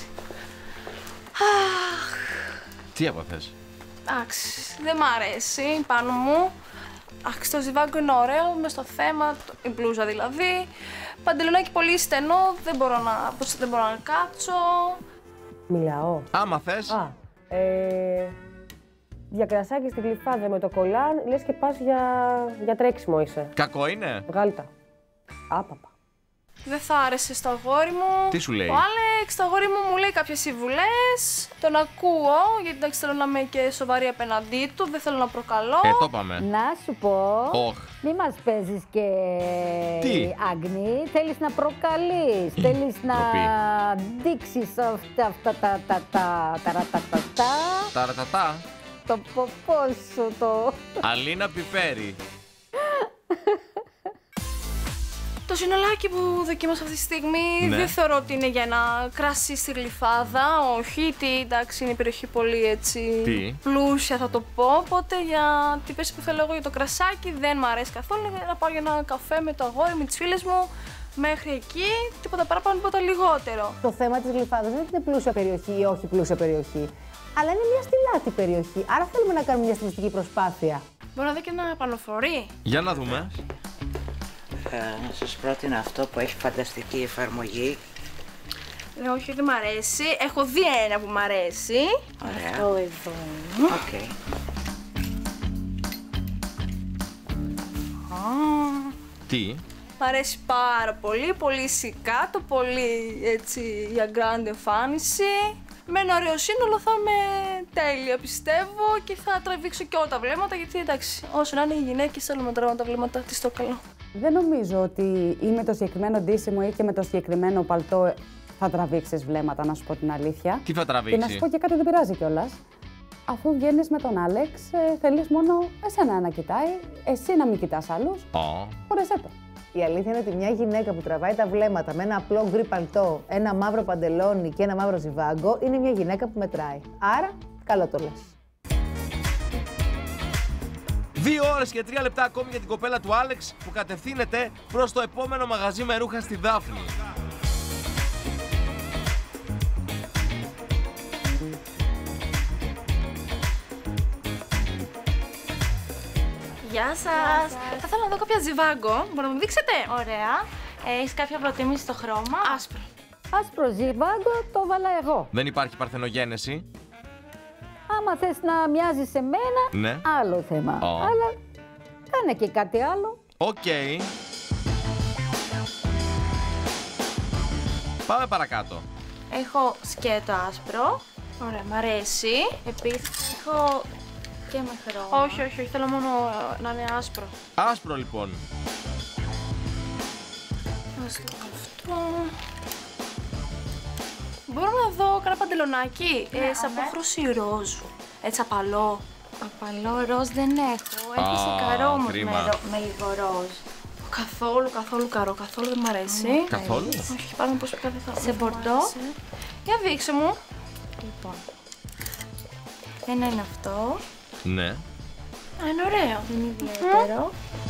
Αχ, Τι έπαθες? εντάξει, δεν μ' αρέσει πάνω μου. Αχ, το ζιβάγκο είναι ωραίο, μες στο θέμα, η μπλούζα δηλαδή. Παντελονάκι πολύ στενό, δεν μπορώ να, δεν μπορώ να κάτσω. Μιλάω. Άμα θες. Α, ε, για κρασάκι στην Γλυφάδα με το κολάν, λες και πας για, για τρέξιμο είσαι. Κακό είναι? Βγάλει τα. Άπαπα. Δεν θα άρεσε στο αγόρι μου. Τι σου λέει? Ο Άλεξ, το αγόρι μου μου λέει κάποιες συμβουλές. Τον ακούω, γιατί εντάξει θέλω να είμαι και σοβαρή απέναντί του, δεν θέλω να προκαλώ. Ε, το πάμε. Να σου πω, Οχ. μη μας παίζεις και Τι? άγνη. Θέλεις να προκαλείς, θέλεις να δείξεις αυτά, αυτά τα τα τα τα τα τα τα Ταρατατά. το ποπό σου το... Αλίνα Πιπέρι. Το ζινολάκι που δοκίμασα αυτή τη στιγμή Ναι. δεν θεωρώ ότι είναι για ένα κρασί στη Γλυφάδα. Όχι, γιατί εντάξει είναι η περιοχή πολύ έτσι Τι? πλούσια θα το πω. Οπότε για την πέση που θέλω εγώ για το κρασάκι δεν μου αρέσει καθόλου. Είναι να πάω για ένα καφέ με το αγόρι, με τις φίλες μου. Μέχρι εκεί, τίποτα παραπάνω, τίποτα λιγότερο. Το θέμα της Γλυφάδας δεν είναι πλούσια περιοχή ή όχι πλούσια περιοχή. Αλλά είναι μια στιλάτη περιοχή. Άρα θέλουμε να κάνουμε μια στιλιστική προσπάθεια. Μπορώ να δω και ένα πανοφορί. Για να δούμε. Ε, να σας πρότεινα αυτό που έχει φανταστική εφαρμογή. Ναι, όχι, δεν μ' αρέσει. Έχω δει ένα που μ' αρέσει. Ωραία. Αυτό εδώ. Οκ. Okay. Τι? Μ' αρέσει πάρα πολύ, πολύ σικάτο, πολύ έτσι για γκραντ εμφάνιση. Με ένα ωραίο σύνολο θα είμαι τέλεια πιστεύω και θα τραβήξω και όλα τα βλέμματα γιατί εντάξει, όσο να είναι οι γυναίκες θέλουμε να τραβάμε τα βλέμματα της στο καλό. Δεν νομίζω ότι ή με το συγκεκριμένο ντύσιμο ή και με το συγκεκριμένο παλτό θα τραβήξεις βλέμματα, να σου πω την αλήθεια. Τι θα τραβήξει? Και να σου πω και κάτι δεν πειράζει κιόλας. Αφού βγαίνεις με τον Άλεξ, ε, θέλεις μόνο εσένα να κοιτάει, εσύ να μην κοιτάς άλλους. Oh. Χωρέσέ το. Η αλήθεια είναι ότι μια γυναίκα που τραβάει τα βλέμματα με ένα απλό γκρι παλτό, ένα μαύρο παντελόνι και ένα μαύρο ζιβάγκο είναι μια γυναίκα που μετράει. Άρα, καλό το λες. Δύο ώρες και τρία λεπτά ακόμη για την κοπέλα του Άλεξ που κατευθύνεται προς το επόμενο μαγαζί με ρούχα στη Δάφνη. Γεια σας. Θα ήθελα να δω κάποια ζιβάγκο. Μπορείτε να μου δείξετε? Ωραία. Έχεις κάποια προτίμηση στο χρώμα? Άσπρο. Άσπρο ζιβάγκο το βάλα εγώ. Δεν υπάρχει παρθενογένεση. Άμα θες να μοιάζεις σε μένα, Ναι. άλλο θέμα. Oh. Αλλά κάνε και κάτι άλλο. Οκ. Okay. Πάμε παρακάτω. Έχω σκέτο άσπρο. Ωραία, μ' αρέσει. Επίσης έχω και με χρώμα. Όχι, όχι, όχι, θέλω μόνο να είναι άσπρο. Άσπρο λοιπόν. Ας το αυτό. Μπορώ να δω κανένα παντελονάκι, Ναι, ε, σαν αμέ. απόχρωση ροζ. Έτσι απαλό. Απαλό ροζ δεν έχω. Έχω Α, σε καρό όμως με, κρίμα. ρο- με λίγο ροζ. Καθόλου, καθόλου καρό, καθόλου δεν μ' αρέσει. Καθόλου. Όχι, πάμε πως κάτι θα Σε μ' μπορντό. αρέσει. Για δείξε μου. Λοιπόν. Ένα είναι αυτό. Ναι. Α, είναι ωραίο. Είναι ιδιαίτερο.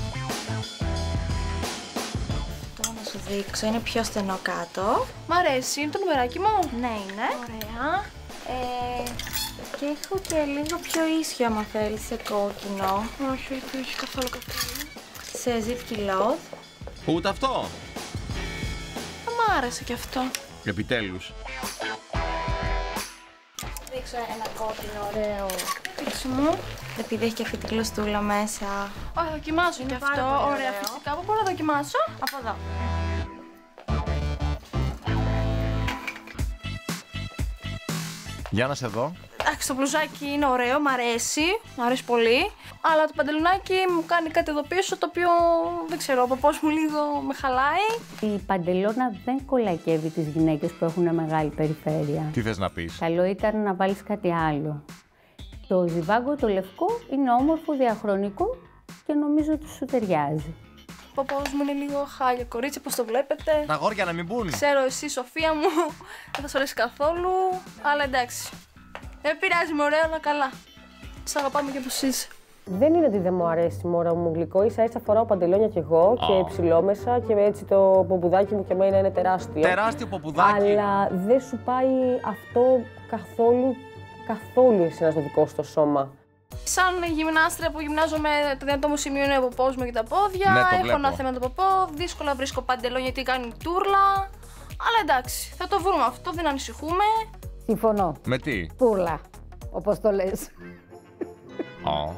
Αυτό να σου δείξω. Είναι πιο στενό κάτω. Μ' αρέσει, είναι το νομεράκι μου. Ναι, είναι. Ωραία. Ε, και έχω και λίγο πιο ίσιο άμα θέλεις σε κόκκινο. Όχι, όχι, όχι, καθόλου, καθόλου. Σε ζύτ κιλότ. Ούτε αυτό. Δεν μ' άρεσε κι αυτό. Επιτέλους. Δείξω ένα κόκκινο ωραίο. Δείξε μου. Επειδή έχει και αυτή την κλωστούλα μέσα. Όχι, θα δοκιμάσω κι πάρα αυτό. πολύ Ωραία, ωραίο. φυσικά. Πού μπορώ να δοκιμάσω? Από εδώ. Για να σε δω. Εντάξει, το μπλουζάκι είναι ωραίο, μ' αρέσει, μ' αρέσει πολύ. Αλλά το παντελονάκι μου κάνει κάτι εδώ πίσω το οποίο δεν ξέρω, ο παππούς μου λίγο με χαλάει. Η παντελώνα δεν κολακεύει τις γυναίκες που έχουν μεγάλη περιφέρεια. Τι θες να πεις? Καλό ήταν να βάλεις κάτι άλλο. Το ζιβάγκο το λευκό είναι όμορφο, διαχρονικό και νομίζω ότι σου ταιριάζει. Ο παππούς μου είναι λίγο χάλια κορίτσι, πώς το βλέπετε. Τα αγόρια να μην μπουν. Ξέρω εσύ, Σοφία μου, δεν θα σου αρέσει καθόλου, αλλά εντάξει. Δεν πειράζει, με ωραία, αλλά καλά. Σ' αγαπάμε και όπως είσαι. Δεν είναι ότι δεν μου αρέσει μόρα μου γλυκό, ίσα ίσα φοράω παντελόνια κι εγώ Oh. και ψηλόμεσα και έτσι το ποπουδάκι μου και εμένα είναι τεράστιο. Τεράστιο ποπουδάκι. Αλλά δεν σου πάει αυτό καθόλου, καθόλου εσένα στο δικό σου το σώμα. Σαν γυμνάστρια που γυμνάζομαι, το δυνατό μου σημείο είναι ο ποπός μου και τα πόδια. Ναι, το Έχω βλέπω. ένα θέμα με τον ποπό. Δύσκολα βρίσκω παντελόνια γιατί κάνει τούρλα. Αλλά εντάξει, θα το βρούμε αυτό, δεν ανησυχούμε. Συμφωνώ. Με τι? Τούρλα, όπως το λες. Oh.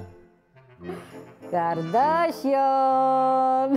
Καρντάσιον.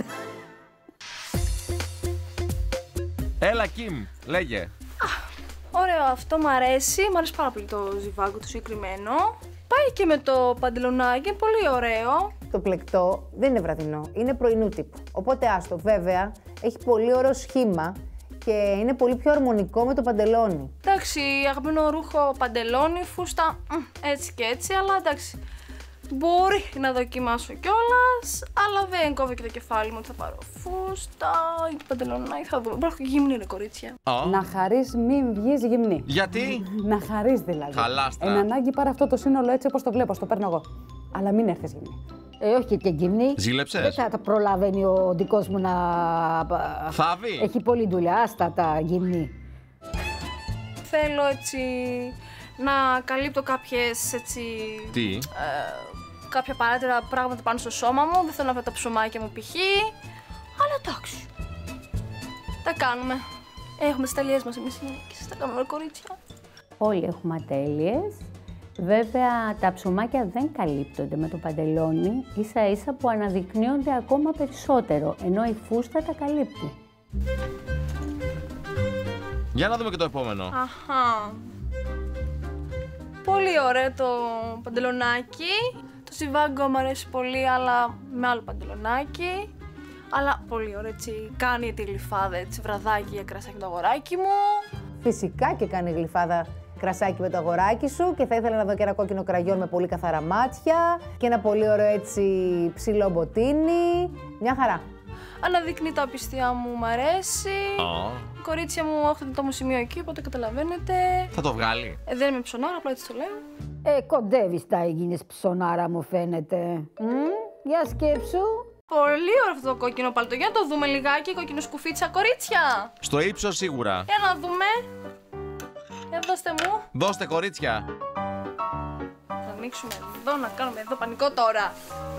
Έλα, Κιμ, λέγε. Ωραίο, αυτό μου αρέσει. Μου αρέσει πάρα πολύ το ζιβάγκο το συγκεκριμένο. Πάει και με το παντελονάκι, είναι πολύ ωραίο. Το πλεκτό δεν είναι βραδινό, είναι πρωινού τύπου. Οπότε άστο, βέβαια, έχει πολύ ωραίο σχήμα και είναι πολύ πιο αρμονικό με το παντελόνι. Εντάξει, αγαπημένο ρούχο παντελόνι, φούστα, μ, έτσι και έτσι, αλλά εντάξει. Μπορεί να δοκιμάσω κιόλας, αλλά δεν κόβω και το κεφάλι μου ότι θα πάρω φούστα ή παντελονάκι, θα δούμε. Μπορώ και γυμνή ρε κορίτσια. Oh. Να χαρείς μην βγεις γυμνή. Γιατί? Να χαρείς δηλαδή. Χαλάστα. Εν ανάγκη πάρε αυτό το σύνολο έτσι όπως το βλέπω, το παίρνω εγώ. Αλλά μην έρθεις γυμνή. Ε, όχι και γυμνή. Ζήλεψες? Δεν θα τα προλαβαίνει ο δικός μου να... Θάβει. Έχει πολλή δουλειά, άστα τα γυμνή. Θέλω έτσι να καλύπτω κάποιες έτσι... Τι? Ε, κάποια παράτερα πράγματα πάνω στο σώμα μου. Δεν θέλω να βλέπω τα ψωμάκια μου π.χ. Αλλά εντάξει. Τα κάνουμε. Έχουμε τις τελειές μας εμείς οι γυναίκες. Τα κάνουμε κορίτσια. Όλοι έχουμε ατέλειες. Βέβαια τα ψωμάκια δεν καλύπτονται με το παντελόνι, ίσα ίσα που αναδεικνύονται ακόμα περισσότερο, ενώ η φούστα τα καλύπτει. Για να δούμε και το επόμενο. Αχα. Πολύ ωραίο το παντελονάκι. Το ζιβάγκο μου αρέσει πολύ, αλλά με άλλο παντελονάκι. Αλλά πολύ ωραίο, έτσι. Κάνει τη γλυφάδα, έτσι, βραδάκι για κρασάκι το αγοράκι μου. Φυσικά και κάνει γλυφάδα κρασάκι με το αγοράκι σου και θα ήθελα να δω και ένα κόκκινο κραγιόν με πολύ καθαρά μάτια και ένα πολύ ωραίο έτσι ψηλό μποτίνι. Μια χαρά. Αναδεικνύει τα απιστία μου, μ' αρέσει. Oh. Κορίτσια μου, έχω το μου σημείο εκεί, οπότε καταλαβαίνετε. Θα το βγάλει. Ε, δεν είμαι ψωνάρα, απλά έτσι το λέω. Ε, κοντεύεις τα έγινες ψωνάρα μου φαίνεται. Μ, για σκέψου. Πολύ ωραίο αυτό το κόκκινο παλτό. Για να το δούμε λιγάκι, κόκκινο σκουφίτσα, κορίτσια. Στο ύψος σίγουρα. Για να δούμε. Για δώστε μου. Δώστε κορίτσια. Θα ανοίξουμε εδώ, να κάνουμε εδώ πανικό τώρα.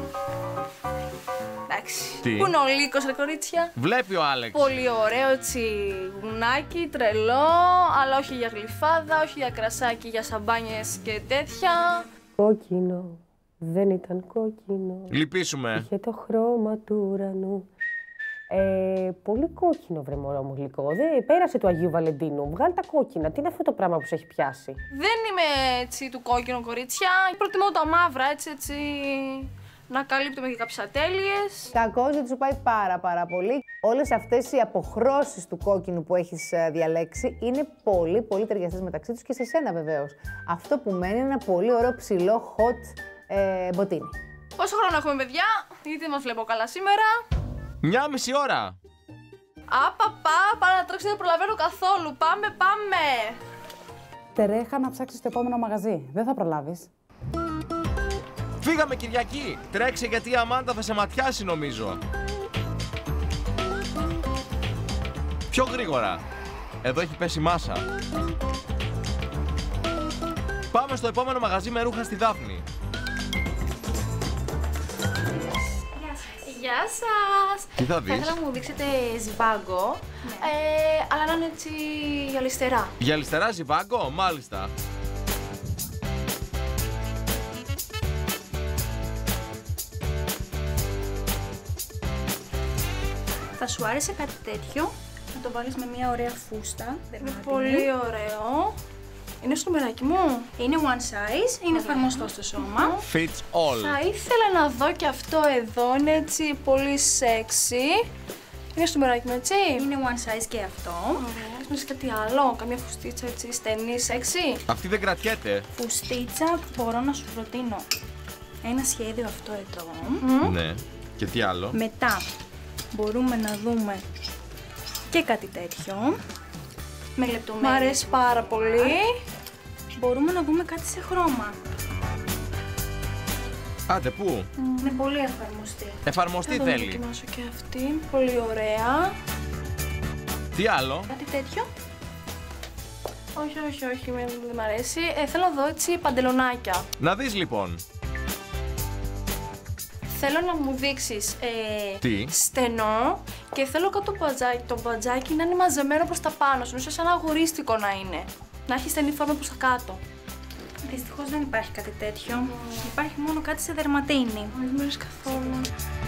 Εντάξει. Τι? Πού είναι ο λύκος ρε κορίτσια? Βλέπει ο Άλεξ. Πολύ ωραίο έτσι γουνάκι, τρελό, αλλά όχι για γλυφάδα, όχι για κρασάκι, για σαμπάνιες και τέτοια. Κόκκινο, δεν ήταν κόκκινο. Λυπήσουμε. Είχε το χρώμα του ουρανού. Ε, πολύ κόκκινο βρε μωρό μου γλυκό. Δεν πέρασε του Αγίου Βαλεντίνου. Βγάλει τα κόκκινα. Τι είναι αυτό το πράγμα που σε έχει πιάσει? Δεν είμαι έτσι του κόκκινου κορίτσια. Προτιμώ τα μαύρα έτσι έτσι. Να καλύπτουμε και κάποιες ατέλειες. Τα κόζια σου πάει πάρα πάρα πολύ. Όλες αυτές οι αποχρώσεις του κόκκινου που έχεις διαλέξει είναι πολύ πολύ ταιριαστές μεταξύ τους και σε σένα βεβαίως. Αυτό που μένει είναι ένα πολύ ωραίο ψηλό hot ε, μποτίνι. Πόσο χρόνο έχουμε παιδιά? Γιατί δεν μας βλέπω καλά σήμερα. Μια μισή ώρα. Απαπα, πάω να τρέξω, δεν προλαβαίνω καθόλου. Πάμε, πάμε. Τρέχα να ψάξεις το επόμενο μαγαζί. Δεν θα προλάβεις. Φύγαμε Κυριακή. Τρέξε γιατί η Αμάντα θα σε ματιάσει νομίζω. Πιο γρήγορα. Εδώ έχει πέσει μάσα. Πάμε στο επόμενο μαγαζί με ρούχα στη Δάφνη. Γεια σας! Τι θα δεις? Θα ήθελα να μου δείξετε ζιβάγκο, ναι. ε, αλλά να είναι έτσι γυαλιστερά. Γυαλιστερά ζιβάγκο, μάλιστα. Θα σου άρεσε κάτι τέτοιο, να το βάλεις με μια ωραία φούστα. Είναι πολύ ωραίο. Είναι στο μεράκι μου. Είναι one size, είναι εφαρμοστό στο σώμα. Fits all. Θα ήθελα να δω και αυτό εδώ, είναι έτσι πολύ sexy. Είναι στο μεράκι μου, έτσι. Είναι one size και αυτό. Ωραία, έχεις κάτι άλλο, καμία φουστίτσα έτσι στενή, sexy. Αυτή δεν κρατιέται. Φουστίτσα, μπορώ να σου προτείνω ένα σχέδιο αυτό εδώ. Mm. Ναι, και τι άλλο? Μετά μπορούμε να δούμε και κάτι τέτοιο. Με λεπτομέρειες. Μ' αρέσει πάρα πολύ. Μπορούμε να δούμε κάτι σε χρώμα. Άντε, πού? Mm. Είναι πολύ εφαρμοστή. Εφαρμοστή θα θέλει. Θα δοκιμάσω και αυτή. Πολύ ωραία. Τι άλλο? Κάτι τέτοιο. Όχι, όχι, όχι, δεν μ' αρέσει. Ε, θέλω να δω έτσι παντελονάκια. Να δεις λοιπόν. Θέλω να μου δείξεις ε, Τι? στενό και θέλω κάτω το μπατζάκι, το μπατζάκι να είναι μαζεμένο προς τα πάνω, συνήθως σαν αγορίστικο να είναι. Να έχει στενή φόρμα προς τα κάτω. Δυστυχώς δεν υπάρχει κάτι τέτοιο. Mm. Υπάρχει μόνο κάτι σε δερματίνη. Δεν μου αρέσει καθόλου.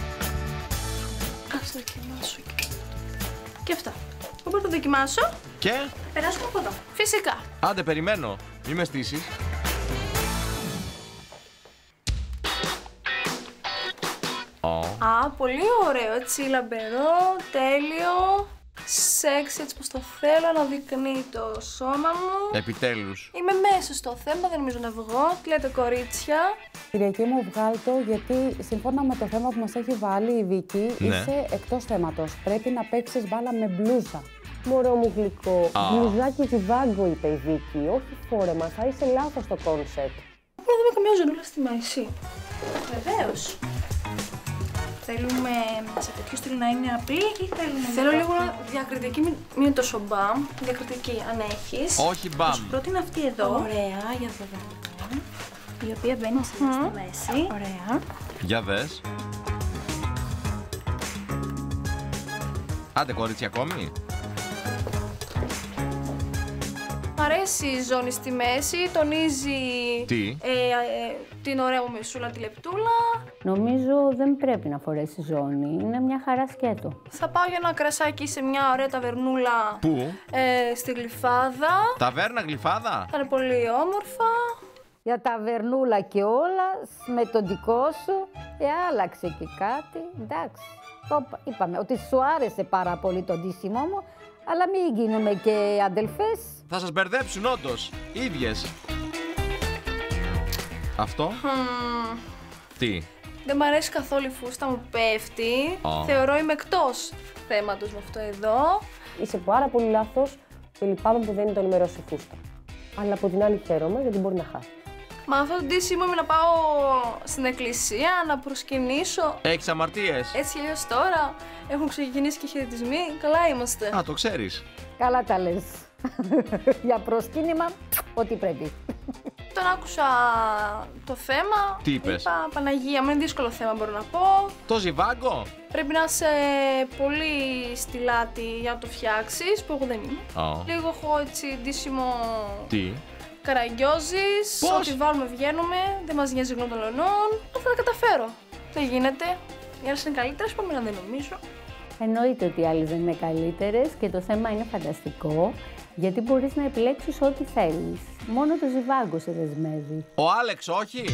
Ας δοκιμάσω και Και αυτά. Πού μπορώ να το δοκιμάσω? Και? Περάσουμε από εδώ. Φυσικά. Άντε, περιμένω. Μη με στήσεις. Oh. Α, πολύ ωραίο, έτσι, λαμπερό, τέλειο, σεξ έτσι πως το θέλω, αναδεικνύει το σώμα μου. Επιτέλους. Είμαι μέσα στο θέμα, δεν νομίζω να βγω. Τι λέτε κορίτσια? Κυριακή μου, βγάλ' το, γιατί σύμφωνα με το θέμα που μας έχει βάλει η Βίκη, ναι. είσαι εκτός θέματος. Πρέπει να παίξεις μπάλα με μπλούζα. Μωρό μου γλυκό, Α. μπλουζάκι ζιβάγκο είπε η Βίκη, όχι φόρεμα, θα είσαι λάθος το κόνσεπτ. Πρέπει να δούμε καμιά ζωνούλα στη μέση. Βεβαίως. Θέλουμε σε τέτοιο στυλ να είναι απλή ή θέλουμε... Θέλω λίγο διακριτική, μην μην είναι τόσο μπαμ. Διακριτική, αν έχεις. Όχι μπαμ. Θα σου πρότεινα αυτή εδώ. Ωραία, για εδώ. Η οποία μπαίνει mm. στη μέση. Ωραία. Για δες. Άντε κορίτσι ακόμη. Μ' αρέσει η ζώνη στη μέση, τονίζει Τι? ε, ε, την ωραία μου μεσούλα, τη λεπτούλα. Νομίζω δεν πρέπει να φορέσει ζώνη, είναι μια χαρά σκέτο. Θα πάω για ένα κρασάκι σε μια ωραία ταβερνούλα. Πού? Ε, στη Γλυφάδα. Ταβέρνα Γλυφάδα. Θα είναι πολύ όμορφα. Για ταβερνούλα και όλα, με τον δικό σου, ε, άλλαξε και κάτι, εντάξει. Το είπαμε ότι σου άρεσε πάρα πολύ το ντύσιμό μου, αλλά μην γίνουμε και αδελφές. Θα σας μπερδέψουν όντως, ίδιες. Αυτό. Mm. Τι? Δεν μ' αρέσει καθόλου η φούστα μου, πέφτει. Oh. Θεωρώ είμαι εκτός θέματος με αυτό εδώ. Είσαι πάρα πολύ λάθος και λυπάμαι που δεν είναι το ενημερώσει η φούστα. Αλλά από την άλλη χαίρομαι γιατί μπορεί να χάσει. Μα αυτό το ντύσιμο είμαι να πάω στην εκκλησία, να προσκυνήσω. Έχεις αμαρτίες? Έτσι αλλιώς τώρα έχουν ξεκινήσει και χαιρετισμοί. Καλά είμαστε. Α, το ξέρεις. Καλά τα λες. Για προσκύνημα, ό,τι πρέπει. Όταν άκουσα το θέμα, τι είπες? Είπα Παναγία, μου είναι δύσκολο θέμα μπορώ να πω. Το ζιβάγκο? Πρέπει να είσαι πολύ στυλάτη για να το φτιάξεις, που εγώ δεν είμαι. Oh. Λίγο έχω έτσι ντύσιμο... Τι? Καραγκιόζης, ό,τι βάλουμε βγαίνουμε, δεν μας νοιάζει γλώμα των λονών. Θα τα καταφέρω. Δεν γίνεται. Οι άλλες είναι καλύτερες, πάμε να δεν νομίζω. Εννοείται ότι οι άλλες δεν είναι καλύτερες και το θέμα είναι φανταστικό, γιατί μπορείς να επιλέξεις ό,τι θέλεις. Μόνο το ζιβάγκο σε δεσμεύει. Ο Άλεξ, όχι!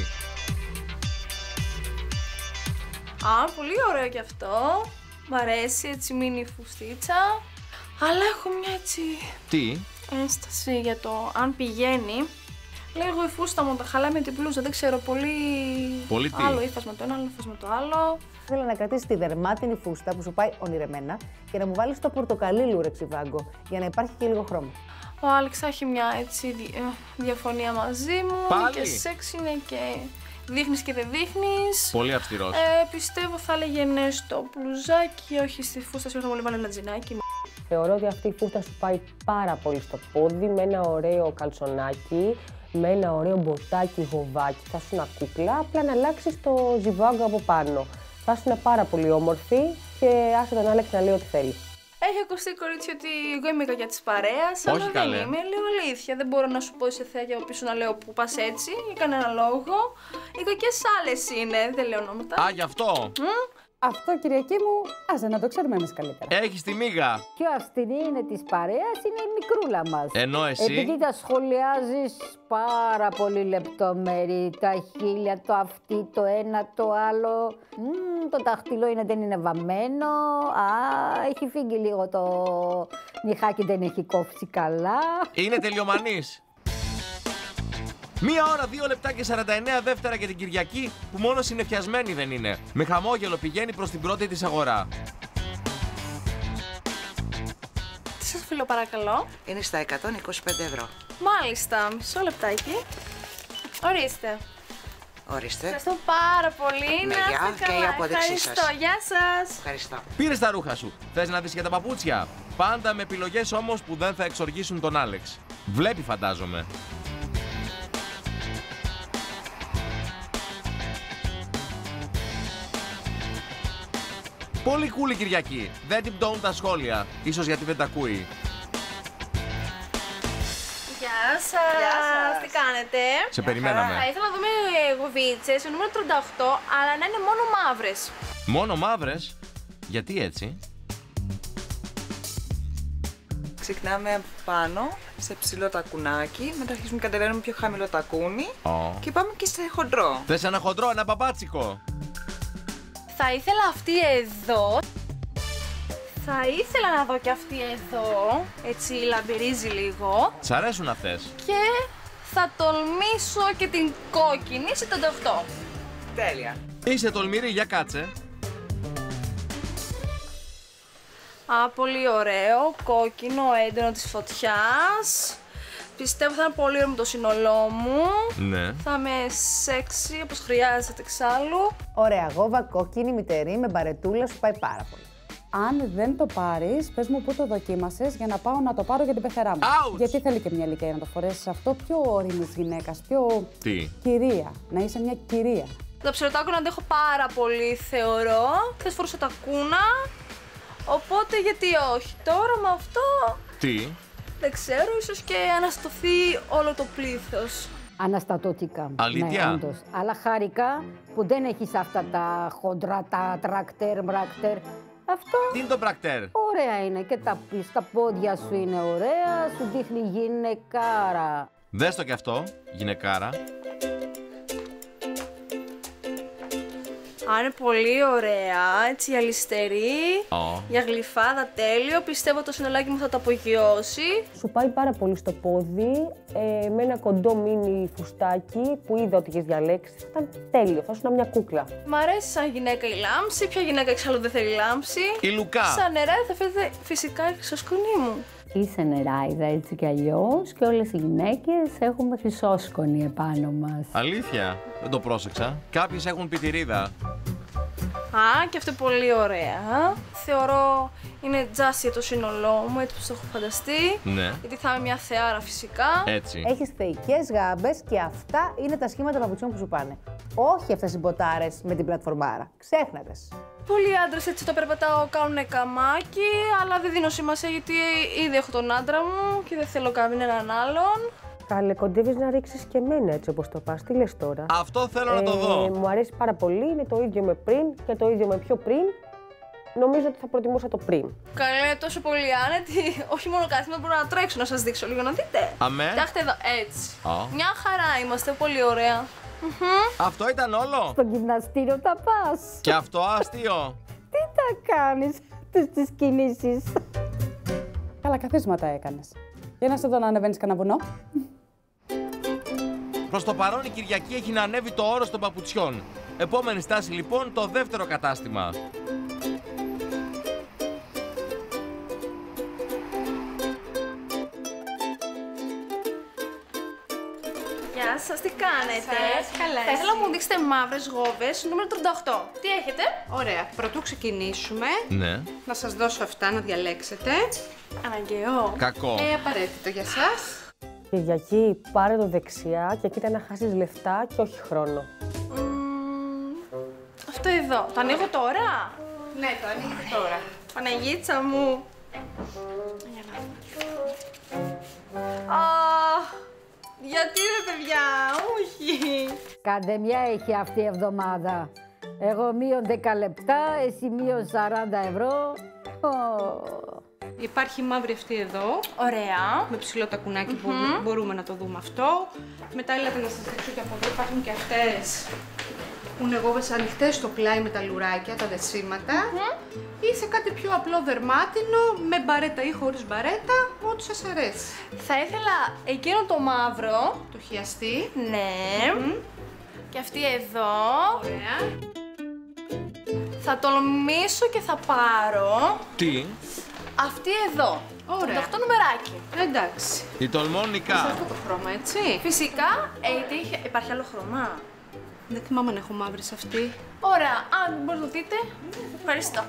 Α, πολύ ωραίο κι αυτό. Μ' αρέσει, έτσι μίνι φουστίτσα. Αλλά έχω μια έτσι... Τι? Ένσταση για το αν πηγαίνει. Λέγω η φούστα μου τα χαλάει με την πλούζα, δεν ξέρω, πολύ... Πολύ τι? Άλλο ύφασμα το ένα, άλλο ύφασμα το άλλο. Θέλω να κρατήσει τη δερμάτινη φούστα που σου πάει ονειρεμένα και να μου βάλει το πορτοκαλί λούρεξ ζιβάγκο για να υπάρχει και λίγο χρώμα. Ο Άλεξ έχει μια έτσι διαφωνία μαζί μου. Πάλι? Και σεξ είναι και δείχνεις και δεν δείχνεις. Πολύ αυστηρός. Ε, πιστεύω θα έλεγε ναι στο μπλουζάκι, όχι στη φούστα, σίγουρα μου βάλει ένα τζινάκι. Θεωρώ ότι αυτή η φούστα σου πάει πάρα πολύ στο πόδι, με ένα ωραίο καλσονάκι, με ένα ωραίο μποτάκι γοβάκι. Θα σου είναι κούκλα, απλά να αλλάξεις το ζιβάγκο από πάνω. Θα σου είναι πάρα πολύ όμορφη και άσε τον Άλεξ να λέει ό,τι θέλει. Έχει ακουστεί, κορίτσι, ότι εγώ είμαι η κακιά της παρέας, αλλά δεν καλέ. είμαι, λέω αλήθεια. Δεν μπορώ να σου πω σε θέα και από πίσω να λέω που πας έτσι, για κανένα λόγο. Οι κακές άλλες είναι, δεν λέω ονόματα. Α, γι' αυτό! Mm? Αυτό, Κυριακή μου, άσε να το ξέρουμε εμείς καλύτερα. Έχεις τη μίγα. Πιο αυστηρή είναι της παρέας, είναι η μικρούλα μας. Ενώ εσύ... Επειδή τα σχολιάζεις πάρα πολύ λεπτομερή, τα χείλια, το αυτί, το ένα, το άλλο. Μ, το δάχτυλο είναι, δεν είναι βαμμένο. Α, έχει φύγει λίγο το νυχάκι, δεν έχει κόψει καλά. Είναι τελειομανής. Μία ώρα, δύο λεπτά και σαράντα εννέα δεύτερα για την Κυριακή, που μόνο συνεφιασμένη δεν είναι. Με χαμόγελο πηγαίνει προς την πρώτη της αγορά. Τι σας φίλο παρακαλώ? Είναι στα εκατόν είκοσι πέντε ευρώ. Μάλιστα, μισό λεπτάκι. Ορίστε. Ορίστε. Ευχαριστώ πάρα πολύ. Ναι, να γεια είστε και η καλά. απόδειξή σας. Ευχαριστώ, γεια σας. Ευχαριστώ. Πήρες τα ρούχα σου. Θες να δεις και τα παπούτσια. Πάντα με επιλογές όμως που δεν θα εξοργήσουν τον Άλεξ. Βλέπει, φαντάζομαι. Πολύ cool η Κυριακή. Δεν την πτώουν τα σχόλια. Ίσως γιατί δεν τα ακούει. Γεια σας. Γεια σας. Τι κάνετε? Σε περιμέναμε. Θα ήθελα να δούμε γοβίτσες, στο νούμερο τριάντα οκτώ, αλλά να είναι μόνο μαύρες. Μόνο μαύρες. Γιατί έτσι? Ξεκινάμε πάνω, σε ψηλό τακουνάκι, μετά αρχίζουμε και κατεβαίνουμε πιο χαμηλό τακούνι Oh. και πάμε και σε χοντρό. Θες ένα χοντρό, ένα παπάτσικο? Θα ήθελα αυτή εδώ. Θα ήθελα να δω και αυτή εδώ, έτσι λαμπυρίζει λίγο. Σ' αρέσουν αυτές? Και θα τολμήσω και την κόκκινη σε τριάντα οκτώ. Τέλεια. Είσαι τολμηρή, για κάτσε. Α, πολύ ωραίο, κόκκινο, έντονο της φωτιάς. Πιστεύω θα είναι πολύ ωραίο με το σύνολό μου. Ναι. Θα είμαι σεξι, όπως χρειάζεται εξάλλου. Ωραία, γόβα, κόκκινη, μητερή, με μπαρετούλα, σου πάει πάρα πολύ. Αν δεν το πάρεις, πες μου πού το δοκίμασες για να πάω να το πάρω για την πεθερά μου. Ouch! Γιατί θέλει και μια ηλικία να το φορέσεις αυτό, πιο όριμης γυναίκας, πιο Τι? κυρία, να είσαι μια κυρία. Τα ψιλοτάκουνα αντέχω πάρα πολύ, θεωρώ. Χθες φορούσα τα κούνα, οπότε γιατί όχι. Τώρα με αυτό Τι? δεν ξέρω, ίσως και αναστοθεί όλο το πλήθος. Αναστατωτικά. Αλήθεια? Ναι, όντως. Αλλά χαρικά που δεν έχεις αυτά τα χοντρά, τα τρακτέρ, μπρακτέρ. Αυτό Τι είναι το πρακτέρ? ωραία είναι και τα, τα πόδια σου είναι ωραία, σου δείχνει γυναικάρα. Δες το κι αυτό, γυναικάρα. Α, είναι πολύ ωραία, έτσι αλυστερή, Oh. για γλυφάδα τέλειο, πιστεύω το συνολάκι μου θα το απογειώσει. Σου πάει πάρα πολύ στο πόδι, ε, με ένα κοντό μίνι φουστάκι που είδα ότι είχες διαλέξει. Θα ήταν τέλειο, θα ήσουν μια κούκλα. Μ' αρέσει σαν γυναίκα η λάμψη, ποια γυναίκα εξάλλου δεν θέλει λάμψη. Η Λουκά. Σαν νερά θα φέρετε φυσικά η χρυσοσκονή μου. Είσαι νεράιδα έτσι κι αλλιώς και όλες οι γυναίκες έχουμε χρυσόσκονη επάνω μας. Αλήθεια, δεν το πρόσεξα. Κάποιες έχουν πιτηρίδα. Α, και αυτό πολύ ωραία. Θεωρώ είναι τζάσι για το σύνολό μου, έτσι που το έχω φανταστεί. Ναι. Γιατί θα είμαι μια θεάρα φυσικά. Έτσι. Έχεις θεϊκές γάμπες και αυτά είναι τα σχήματα παπουτσιών που σου πάνε. Όχι αυτές οι μποτάρες με την πλατφορμάρα. Ξέχνατες. Πολλοί άντρες έτσι το περπατάω, κάνουν καμάκι, αλλά δεν δίνω σημασία γιατί ήδη έχω τον άντρα μου και δεν θέλω κανέναν άλλον. Καλέ, κοντεύεις να ρίξεις και εμένα έτσι όπως το πας. Τι λες τώρα? Αυτό θέλω να το δω. Μου αρέσει πάρα πολύ, είναι το ίδιο με πριν και το ίδιο με πιο πριν. Νομίζω ότι θα προτιμούσα το πριν. Καλέ, τόσο πολύ άνετη. Όχι μόνο κάθιμα, μπορώ να τρέξω να σας δείξω λίγο να δείτε. Αμέ. Κοιτάξτε εδώ, έτσι. Oh. Μια χαρά είμαστε, πολύ ωραία. Αυτό ήταν όλο. Στο γυμναστήριο τα πας. Και αυτό άστιο. Τι τα κάνεις τις κινήσεις? Καλά καθίσματα έκανες. Για να σε δω να ανεβαίνεις κανένα βουνό. Προς το παρόν η Κυριακή έχει να ανέβει το όρος των παπουτσιών. Επόμενη στάση λοιπόν το δεύτερο κατάστημα. Γεια σας, τι κάνετε? Σας, καλά, Θα ήθελα να εσύ? μου δείξετε μαύρες γόβες, νούμερο τριάντα οκτώ. Τι έχετε? Ωραία. Πρωτού ξεκινήσουμε, Ναι. να σας δώσω αυτά να διαλέξετε. Αναγκαίο. Κακό. Ε, απαραίτητο για σας. Κυριακή, πάρε το δεξιά και κοίτα να χάσεις λεφτά και όχι χρόνο. Μμμ, αυτό εδώ. Το ανοίγω τώρα? Ναι, το ανοίγω τώρα. Παναγίτσα μου. Για να δω. Αχ, γιατί ρε παιδιά, όχι. Κάντε μια έχει αυτή η εβδομάδα. Εγώ μείον δέκα λεπτά, εσύ μείον σαράντα ευρώ. Ω. Υπάρχει μαύρη αυτή εδώ. Ωραία. Με ψηλό τακουνάκι που μπορούμε να το δούμε αυτό. Μετά έλατε να σας δείξω και από εδώ υπάρχουν και αυτές που είναι γόβες ανοιχτές στο πλάι με τα λουράκια, τα δεσίματα. Ή σε κάτι πιο απλό δερμάτινο, με μπαρέτα ή χωρίς μπαρέτα, ό,τι σας αρέσει. Θα ήθελα εκείνο το μαύρο. Το χιαστή. Ναι. Και αυτή εδώ. Ωραία. Θα τολμήσω και θα πάρω Τι? αυτή εδώ. Ωραία. Το νομεράκι. Εντάξει. Η τολμόνικα. Σε αυτό το χρώμα, έτσι. Φυσικά, ε, είχε- υπάρχει άλλο χρώμα. Δεν θυμάμαι να έχω μαύρη σε αυτή. Ωραία, αν μπορείτε να το δείτε. Ευχαριστώ.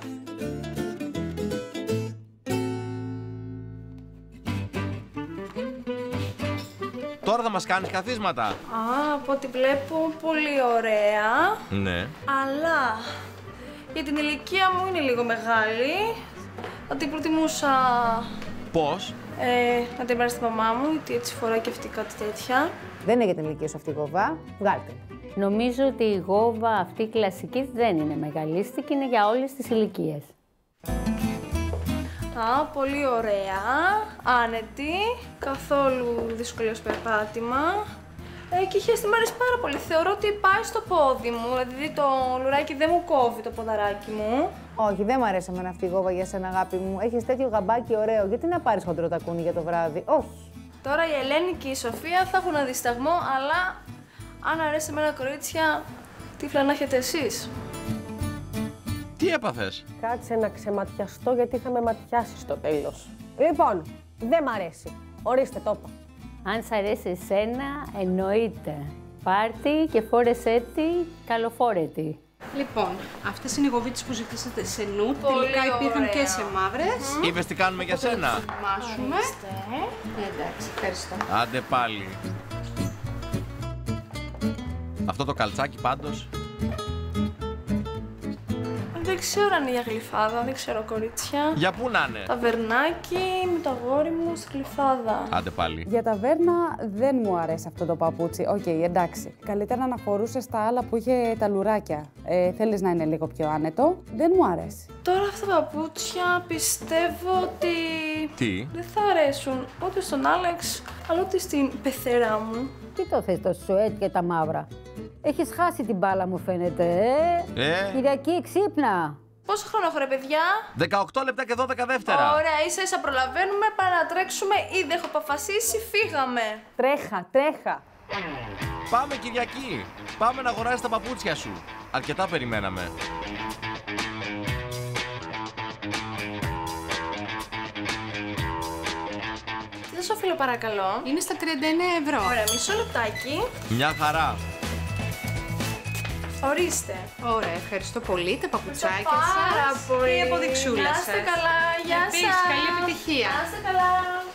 Τώρα θα μας κάνεις καθίσματα. Α, από ό,τι βλέπω, πολύ ωραία. Ναι. Αλλά για την ηλικία μου είναι λίγο μεγάλη. Θα την προτιμούσα Πώς? ε, να την πάρει στη μαμά μου, γιατί έτσι φοράει και αυτή κάτι τέτοια. Δεν είναι για την ηλικία σου αυτή η γοβά. Βγάλτε. Νομίζω ότι η γόβα αυτή η κλασική δεν είναι μεγαλίστικη, είναι για όλες τις ηλικίες. Α, πολύ ωραία. Άνετη. Καθόλου δύσκολο στο περπάτημα. Ε, και η χέστη μου αρέσει πάρα πολύ. Θεωρώ ότι πάει στο πόδι μου, δηλαδή το λουράκι δεν μου κόβει το ποδαράκι μου. Όχι, δεν μου αρέσει εμένα αυτή η γόβα για σένα, αγάπη μου. Έχεις τέτοιο γαμπάκι ωραίο. Γιατί να πάρεις χοντρό τακούνι για το βράδυ? Όχι. Τώρα η Ελένη και η Σοφία θα έχουν αντισταγμό, αλλά αν αρέσει εμένα κορίτσια, τύφλα να έχετε εσείς. Τι έπαθες? Κάτσε να ξεματιαστώ γιατί θα με ματιάσει στο τέλος. Λοιπόν, δεν μ' αρέσει. Ορίστε, το είπα. Αν σ' αρέσει εσένα, εννοείται. Πάρτι και φόρεσέ τη, καλοφόρετη. Λοιπόν, αυτές είναι οι γοβίτες που ζητήσατε σε νου. Πολύ Τελικά υπήρχαν ωραία. και σε μαύρες. Είπες τι κάνουμε για σένα? Θα δοκιμάσουμε. Εντάξει, ευχαριστώ. Άντε πάλι. Αυτό το καλτσάκι πάντως. Δεν ξέρω αν είναι για γλυφάδα, δεν ξέρω κορίτσια. Για πού να είναι? Ταβερνάκι με το αγόρι μου στη γλυφάδα. Άντε πάλι. Για ταβέρνα δεν μου αρέσει αυτό το παπούτσι. Οκ, okay, εντάξει. Καλύτερα να φορούσες τα άλλα που είχε τα λουράκια. Ε, θέλεις να είναι λίγο πιο άνετο. Δεν μου αρέσει. Τώρα αυτά τα παπούτσια πιστεύω ότι Τι? δεν θα αρέσουν ούτε στον Άλεξ, αλλά ούτε στην πεθερά μου. Τι το θες το σουέτ και τα μαύρα? Έχεις χάσει την μπάλα μου φαίνεται, ε! Ε. Κυριακή, ξύπνα! Πόσο χρόνο έχω ρε παιδιά? δεκαοκτώ λεπτά και δώδεκα δεύτερα. Ωραία, ίσα ίσα προλαβαίνουμε, πάμε να τρέξουμε, ήδη έχω αποφασίσει, φύγαμε. Τρέχα, τρέχα! Πάμε Κυριακή. Πάμε να αγοράσεις τα παπούτσια σου. Αρκετά περιμέναμε. Τι θα σου οφείλω παρακαλώ? Είναι στα τριάντα εννέα ευρώ. Ωραία, μισό λεπτάκι. Μια χαρά. Ορίστε. Ωραία, ευχαριστώ πολύ. Τα παπουτσάκια Πάρα σας. πολύ. Και η αποδειξούλα Να σας. είστε καλά, γεια σας. Επίσης, καλή επιτυχία. Να είστε καλά.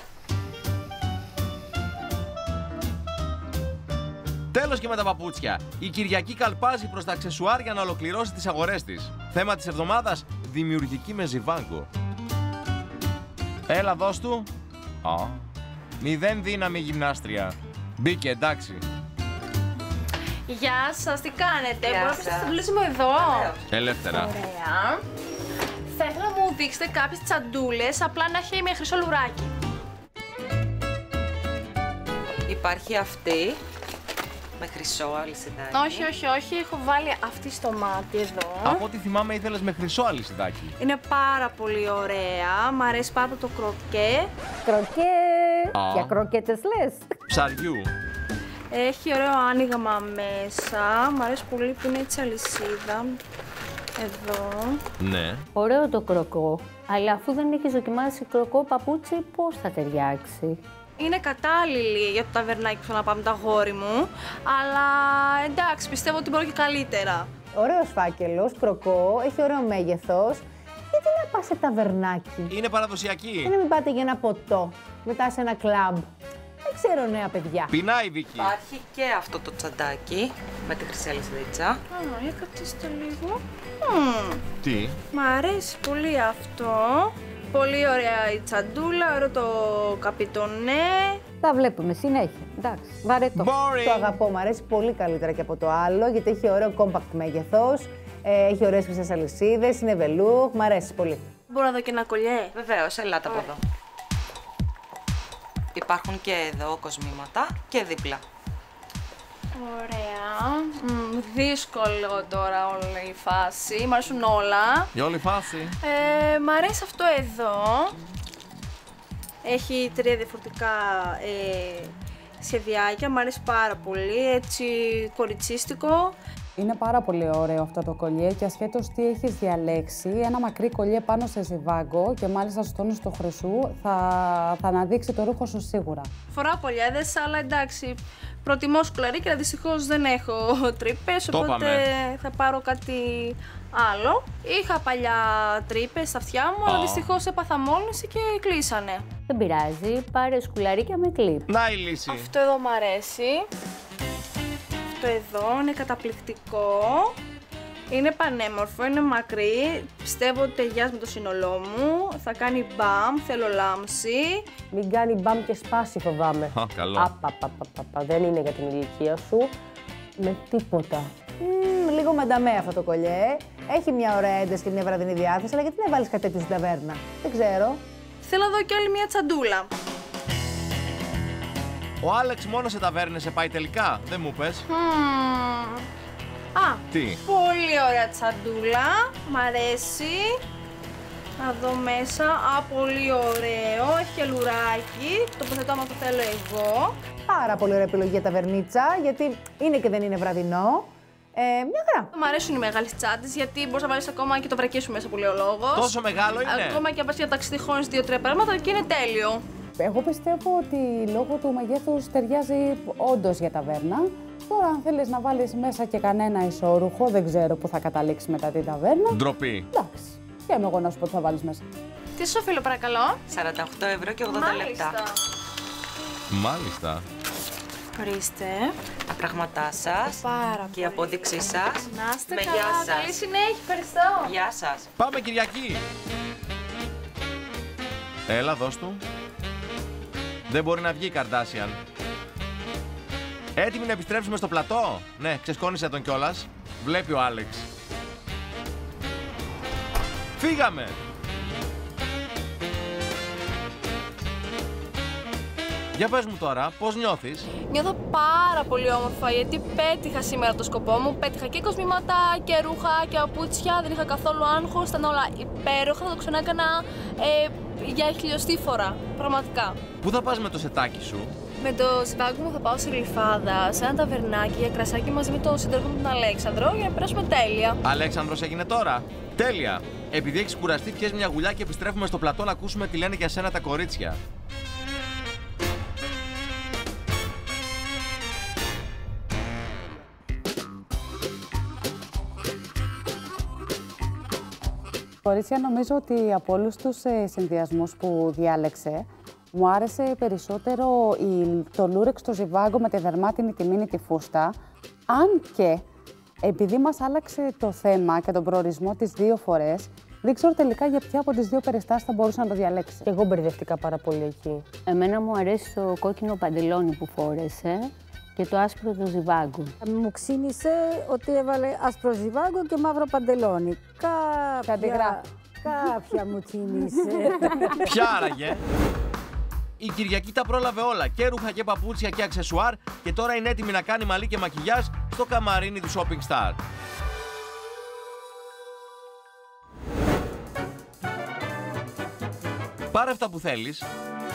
Τέλος και με τα παπούτσια. Η Κυριακή καλπάζει προς τα αξεσουάρ για να ολοκληρώσει τις αγορές της. Θέμα της εβδομάδας, δημιουργική με ζιβάγκο. Έλα, δώσ' του. Α, μηδέν δύναμη γυμνάστρια. Μπήκε, εντάξει. Γεια σας, τι κάνετε? Γεια Μπορώ να σας. πείτε δουλειές μου εδώ? Ελεύθερα. Ωραία. Θα ήθελα να μου δείξετε κάποιες τσαντούλες, απλά να έχει με χρυσό λουράκι. Υπάρχει αυτή με χρυσό αλυσιδάκι. Όχι, όχι, όχι, έχω βάλει αυτή στο μάτι εδώ. Από ό,τι θυμάμαι ήθελες με χρυσό αλυσιδάκι. Είναι πάρα πολύ ωραία, μ' αρέσει πάρα πολύ το κροκέ. Κροκέ! Α. Για κροκέτες λες. Ψαριού. Έχει ωραίο άνοιγμα μέσα, μ' αρέσει πολύ που είναι έτσι αλυσίδα. Εδώ. Ναι. Ωραίο το κροκό, αλλά αφού δεν έχεις δοκιμάσει κροκό παπούτσι, πώς θα ταιριάξει? Είναι κατάλληλη για το ταβερνάκι που θέλω να πάμε το αγόρι μου, αλλά εντάξει, πιστεύω ότι μπορώ και καλύτερα. Ωραίος φάκελος, κροκό, έχει ωραίο μέγεθος. Γιατί να πας σε ταβερνάκι? Είναι παραδοσιακή. Και να μην πάτε για ένα ποτό, μετά σε ένα κλαμπ. Δεν ξέρω νέα παιδιά. Πεινάει η Βίκη. Υπάρχει και αυτό το τσαντάκι με τη χρυσή αλυσιδίτσα. Α, για κρατήστε λίγο. Μμμ, Τι? μ' αρέσει πολύ αυτό. Πολύ ωραία η τσαντούλα, ωραίο το καπιτονέ. Τα βλέπουμε συνέχεια. Εντάξει, βαρετό. Το Boring. αγαπώ, μου αρέσει πολύ καλύτερα και από το άλλο, γιατί έχει ωραίο compact μέγεθος, ε, έχει ωραίες χρυσές αλυσίδες, είναι βελούχ, μου αρέσει πολύ. Μπορώ να δω και ένα κολλιέ. Βεβαίως, ελάτε από εδώ. Υπάρχουν και εδώ κοσμήματα και δίπλα. Ωραία. Μ, δύσκολο τώρα όλη η φάση. Μ' αρέσουν όλα. Για όλη φάση. Ε, μ' αρέσει αυτό εδώ. Έχει τρία διαφορετικά ε, σχεδιάκια. Μ' αρέσει πάρα πολύ. Έτσι κοριτσίστικο. Είναι πάρα πολύ ωραίο αυτό το κολλιέ και ασχέτως τι έχεις διαλέξει, ένα μακρύ κολλιέ πάνω σε ζιβάγκο και μάλιστα στο τόνος του χρυσού θα, θα αναδείξει το ρούχο σου σίγουρα. Φοράω πολιέδες, αλλά εντάξει, προτιμώ σκουλαρίκια, αλλά δυστυχώς δεν έχω τρύπες, Το οπότε είπαμε. θα πάρω κάτι άλλο. Είχα παλιά τρύπες στα αυτιά μου, αλλά Α. δυστυχώς έπαθα μόλυνση και κλείσανε. Δεν πειράζει, πάρε σκουλαρίκια με κλιπ. Να η λύση. Αυτό εδώ μου αρέσει. Αυτό εδώ είναι καταπληκτικό. Είναι πανέμορφο, είναι μακρύ. Πιστεύω ότι ταιριάζει με το σύνολό μου. Θα κάνει μπαμ, θέλω λάμψη. Μην κάνει μπαμ και σπάσει, φοβάμαι. Α, καλό. Απαπαπαπαπα, δεν είναι για την ηλικία σου. Με τίποτα. Μμμ, λίγο μανταμέ αυτό το κολλιέ. Έχει μια ωραία ένταση και μια βραδινή διάθεση, αλλά γιατί να βάλεις κάτι τέτοιο στην ταβέρνα? Δεν ξέρω. Θέλω να δω κι άλλη μια τσαντούλα. Ο Άλεξ μόνο σε ταβέρνες σε πάει τελικά, δεν μου πες. Mm. Α, τι. Πολύ ωραία τσαντούλα, μ' αρέσει. Να δω μέσα, α, πολύ ωραίο, έχει και λουράκι, το τοποθετώ άμα το θέλω εγώ. Πάρα πολύ ωραία επιλογή για ταβερνίτσα, γιατί είναι και δεν είναι βραδινό. Ε, μια χαρά. Μ' αρέσουν οι μεγάλες τσάντες, γιατί μπορείς να βάλεις ακόμα και το βρακί σου μέσα που λέει ο λόγος. Τόσο μεγάλο είναι. Ακόμα και αν πας για ταξίδι χώνεις δύο-τρία πράγματα και είναι τέλειο. Εγώ πιστεύω ότι λόγω του μεγέθους ταιριάζει όντως για ταβέρνα. Τώρα, αν θέλεις να βάλεις μέσα και κανένα ισόρουχο, δεν ξέρω πού θα καταλήξει μετά την ταβέρνα. Ντροπή. Εντάξει. Και είμαι εγώ να σου πω τι θα βάλεις μέσα. Τι σου οφείλω, παρακαλώ. σαράντα οκτώ ευρώ και ογδόντα λεπτά. Μάλιστα. Ορίστε. Τα πράγματά σας. Πάρα και η απόδειξή σας. Να είστε Με καλά. γεια σας. Καλή συνέχεια. Ευχαριστώ. Γεια σας. Πάμε Κυριακή. Έλα, δώσ' του. Δεν μπορεί να βγει η Καρντάσιαν. Έτοιμοι να επιστρέψουμε στο πλατό. Ναι, ξεσκόνησε τον κιόλας. Βλέπει ο Άλεξ. Φύγαμε! Για πες μου τώρα, πώς νιώθεις? Νιώθω πάρα πολύ όμορφα γιατί πέτυχα σήμερα το σκοπό μου. Πέτυχα και κοσμήματα και ρούχα και παπούτσια. Δεν είχα καθόλου άγχος. Ήταν όλα υπέροχα. Θα το ξανά έκανα ε, για χιλιοστή φορά. Πραγματικά. Πού θα πας με το σετάκι σου? Με το ζιβάγκο μου θα πάω σε Γλυφάδα, σε ένα ταβερνάκι για κρασάκι μαζί με τον σύντροφο μου τον Αλέξανδρο για να περάσουμε τέλεια. Αλέξανδρος έγινε τώρα. Τέλεια! Επειδή έχεις κουραστεί, πιες μια γουλιά και επιστρέφουμε στο πλατό να ακούσουμε τι λένε για σένα τα κορίτσια. Κορίτσια, νομίζω ότι από όλους τους συνδυασμούς που διάλεξε, μου άρεσε περισσότερο η, το λούρεξ στο ζιβάγκο με τη δερμάτινη τη μίνι τη φούστα, αν και επειδή μας άλλαξε το θέμα και τον προορισμό τις δύο φορές, δεν ξέρω τελικά για ποια από τις δύο περιστάσεις θα μπορούσε να το διαλέξει. Και εγώ μπερδευτικά πάρα πολύ εκεί. Εμένα μου αρέσει το κόκκινο παντελόνι που φόρεσε και το άσπρο το ζιβάγκο. Μου ξύνησε ότι έβαλε άσπρο ζιβάγκο και μαύρο παντελόνι. Κάποια, κάποια μου τσίνησε. Ποια άραγε? Η Κυριακή τα πρόλαβε όλα, και ρούχα και παπούτσια και αξεσουάρ, και τώρα είναι έτοιμη να κάνει μαλλί και μακιγιάζ στο καμαρίνι του Shopping Star. Πάρε αυτά που θέλεις.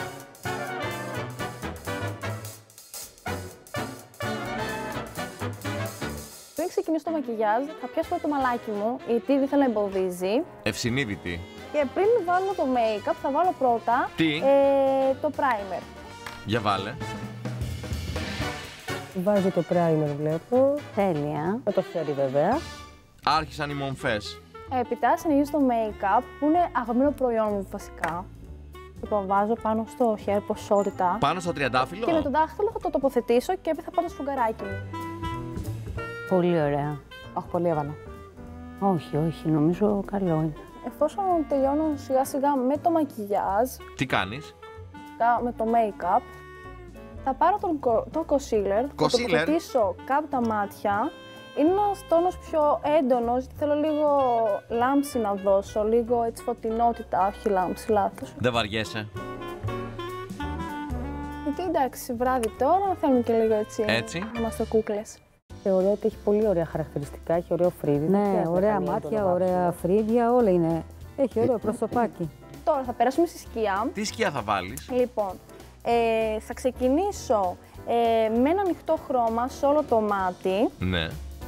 Πριν ξεκινήσω το μακιγιάζ, θα πιάσω το μαλάκι μου, γιατί δεν θέλω να εμποδίζει. Ευσυνείδητη. Και πριν βάλω το make-up, θα βάλω πρώτα Τι? Ε, το primer. Για βάλε. Βάζει το primer, βλέπω. Τέλεια. Με το χέρι βέβαια. Άρχισαν οι μομφές. Έπειτα συνεχίζω το make-up, που είναι αγαπημένο προϊόν μου βασικά. Λοιπόν, βάζω πάνω στο χέρι ποσότητα. Πάνω στο τριαντάφυλλο. Και με το δάχτυλο θα το τοποθετήσω και έπειτα θα πάω το σφουγγαράκι μου. Πολύ ωραία. Όχι, πολύ έβαλα. Όχι, όχι, νομίζω καλό είναι. Εφόσον τελειώνω σιγά σιγά με το μακιγιάζ, Τι κάνεις? με το make-up, θα πάρω τον, το concealer, θα το τοποθετήσω κάπου τα μάτια. Είναι ένας τόνος πιο έντονος, γιατί θέλω λίγο λάμψη να δώσω, λίγο έτσι φωτεινότητα, όχι λάμψη, λάθος. Δεν βαριέσαι? Γιατί εντάξει, βράδυ τώρα, θέλουμε και λίγο έτσι, Έτσι. να είμαστε κούκλες. Θεωρώ ότι έχει πολύ ωραία χαρακτηριστικά, έχει ωραίο φρύδι. Ναι, ωραία μάτια, ωραία φρύδια, όλα είναι. Έχει ωραίο προσωπάκι. Τώρα θα περάσουμε στη σκιά. Τι σκιά θα βάλεις? Λοιπόν, ε, θα ξεκινήσω ε, με ένα ανοιχτό χρώμα σε όλο το μάτι. Ναι.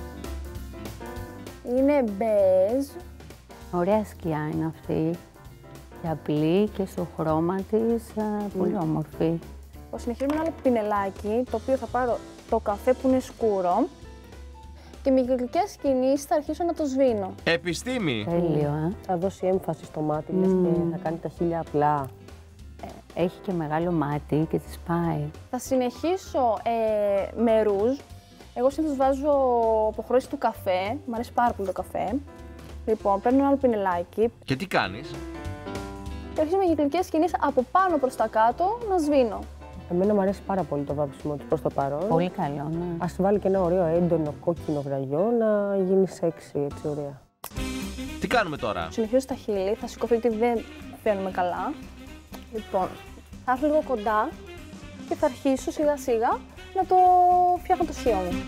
Είναι μπέζ. Ωραία σκιά είναι αυτή. Και απλή και στο χρώμα της, mm. πολύ όμορφη. Θα συνεχίσουμε ένα άλλο πινελάκι, το οποίο θα πάρω το καφέ που είναι σκούρο και με κυκλικές κινήσεις θα αρχίσω να το σβήνω. Επιστήμη! Τέλειο, ε. Θα δώσει έμφαση στο μάτι, λες, mm. και θα κάνει τα χείλια απλά. Ε, έχει και μεγάλο μάτι και της πάει. Θα συνεχίσω ε, με ρούζ. Εγώ συνήθως βάζω αποχρώση του καφέ, μου αρέσει πάρα πολύ το καφέ. Λοιπόν, παίρνω ένα άλλο πινελάκι. Και τι κάνεις? Και αρχίζω με κυκλικές κινήσεις από πάνω προς τα κάτω να σβήνω. Εμένα μου αρέσει πάρα πολύ το βάψιμο του προς το παρόν. Πολύ καλό, ναι. Ας βάλει και ένα ωραίο έντονο κόκκινο βραγιό να γίνει σεξι, έτσι ωραία. Τι κάνουμε τώρα? Συνεχίζω στα χείλη, θα σηκωθεί γιατί δεν φαίνομαι καλά. Λοιπόν, θα έρθω λίγο κοντά και και θα αρχίσω σιγά σιγά να το φτιάχνω το σχήμα μου.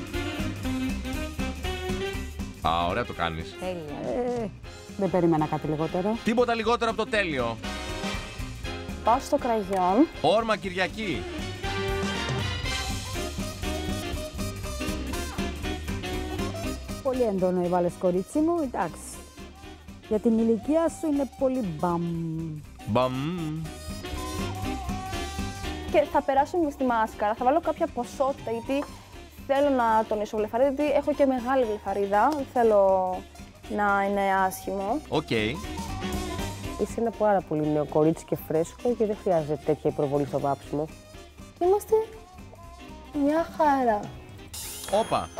Α, ωραία το κάνεις. Τέλεια. Ε, δεν περίμενα κάτι λιγότερο. Τίποτα λιγότερο από το τέλειο. Πάω στο κραγιόν. Όρμα Κυριακή. Πολύ έντονο έβαλες, κορίτσι μου, εντάξει. Για την ηλικία σου είναι πολύ μπαμ. Μπαμ. Και θα περάσω και στη μάσκαρα, θα βάλω κάποια ποσότητα γιατί θέλω να τονίσω βλεφαρίδα, γιατί έχω και μεγάλη βλεφαρίδα, δεν θέλω να είναι άσχημο. Οκ. Okay. Είσαι ένα πάρα πολύ νέο κορίτσι και φρέσκο και δεν χρειάζεται τέτοια υπροβολή στο βάψιμο. Είμαστε μια χαρά. Όπα.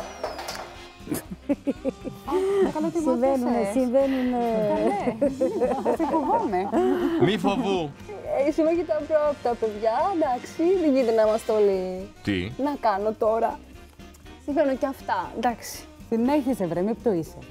Συμβαίνουνε, συμβαίνουνε. Αυτή φοβάμαι. Μη φοβού. Εσύ είμαι και τα πρώτα παιδιά, εντάξει, δεν γίνεται να είμαστε όλοι. Τι. Να κάνω τώρα. Συμβαίνουν και αυτά, εντάξει. Συνέχισε βρε, μη πτω είσαι.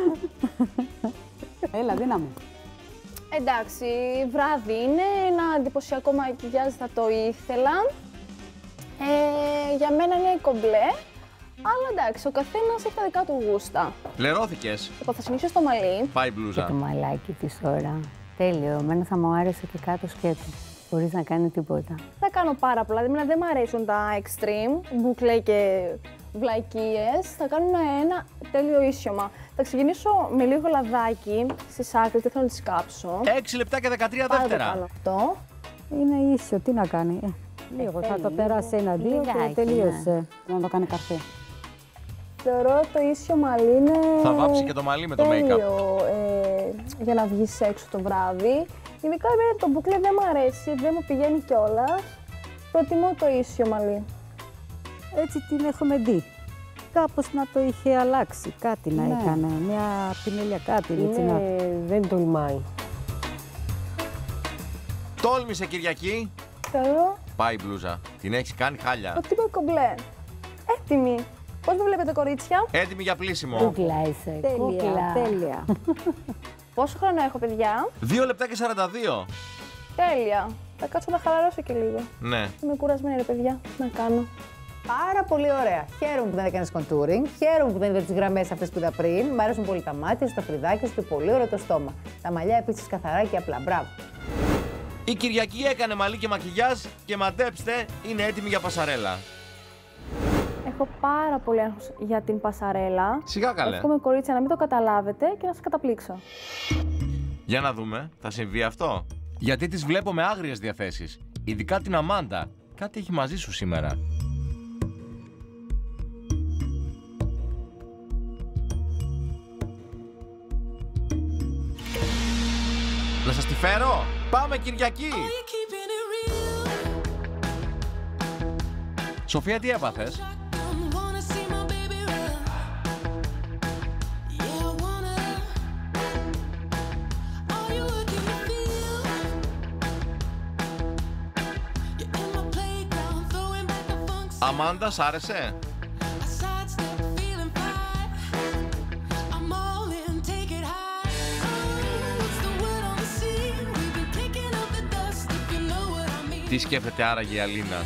Έλα, δύναμη. Εντάξει, βράδυ είναι, ένα εντυπωσιακό μακιγιάζ θα το ήθελα. Ε, για μένα είναι κομπλέ, αλλά εντάξει, ο καθένας έχει τα δικά του γούστα. Λερώθηκες. Λοιπόν, θα συνεχίσω στο μαλλί. Πάει μπλούζα. Και το μαλάκι της τώρα. Τέλειο, εμένα θα μου άρεσε και κάτω σκέτο, χωρίς να κάνει τίποτα. Θα κάνω πάρα πολλά, δηλαδή δεν μου αρέσουν τα extreme, μπουκλέ και βλακίες. Θα κάνω ένα τέλειο ίσιωμα. Θα ξεκινήσω με λίγο λαδάκι στις άκρες, δεν θέλω να τις κάψω. έξι λεπτά και δεκατρία δεύτερα. Πάνω αυτό. Είναι ίσιο, τι να κάνει. Ε, λίγο, θα το περάσει ένα-δύο και τελείωσε. Να το κάνει καρφί. Θεωρώ το ίσιο μαλλί είναι Θα βάψει και το μαλλί με το τέλειο, make-up. ε, για να βγεις έξω το βράδυ. Ειδικά εμένα το μπουκλέ δεν μου αρέσει, δεν μου πηγαίνει κιόλας. Προτιμώ το ίσιο μαλλί. Έτσι την έχουμε δει. Κάπως να το είχε αλλάξει, κάτι να Ναι. έκανε, μια πινέλια κάτι, έτσι να... Είναι... δεν τολμάει. Τόλμησε Κυριακή. Θέλω Πάει η μπλούζα. Την έχεις κάνει χάλια. το τύπο κομπλέ. Έτοιμη. Πώς με βλέπετε κορίτσια? Έτοιμη για πλήσιμο. Κούκλα είσαι, Τέλεια, κούκλα. τέλεια. Πόσο χρόνο έχω παιδιά? δύο λεπτά και σαράντα δύο. Τέλεια. Θα κάτσω να χαλαρώσω και λίγο. Ναι. Είμαι κουρασμένη ρε παιδιά. Να κάνω. Πάρα πολύ ωραία. Χαίρομαι που δεν έκανες contouring. Χαίρομαι που δεν είδα τις γραμμές αυτές που είδα πριν. Μ' αρέσουν πολύ τα μάτια σου, τα φρυδάκια σου και πολύ ωραίο το στόμα. Τα μαλλιά επίσης καθαρά και απλά. Μπράβο. Η Κυριακή έκανε μαλλί και μακιγιάζ και μαντέψτε, είναι έτοιμη για πασαρέλα. Έχω πάρα πολύ άγχος για την πασαρέλα. Σιγά καλέ. Εύχομαι κορίτσια να μην το καταλάβετε και να σας καταπλήξω. Για να δούμε, θα συμβεί αυτό. Γιατί τις βλέπω με άγριες διαθέσεις. Ειδικά την Αμάντα. Κάτι έχει μαζί σου σήμερα. Να σας τη φέρω. Πάμε Κυριακή. Σοφία, τι έπαθες? Αμάντα, σ' άρεσε? Τι σκέφτεται άραγε η Αλίνα?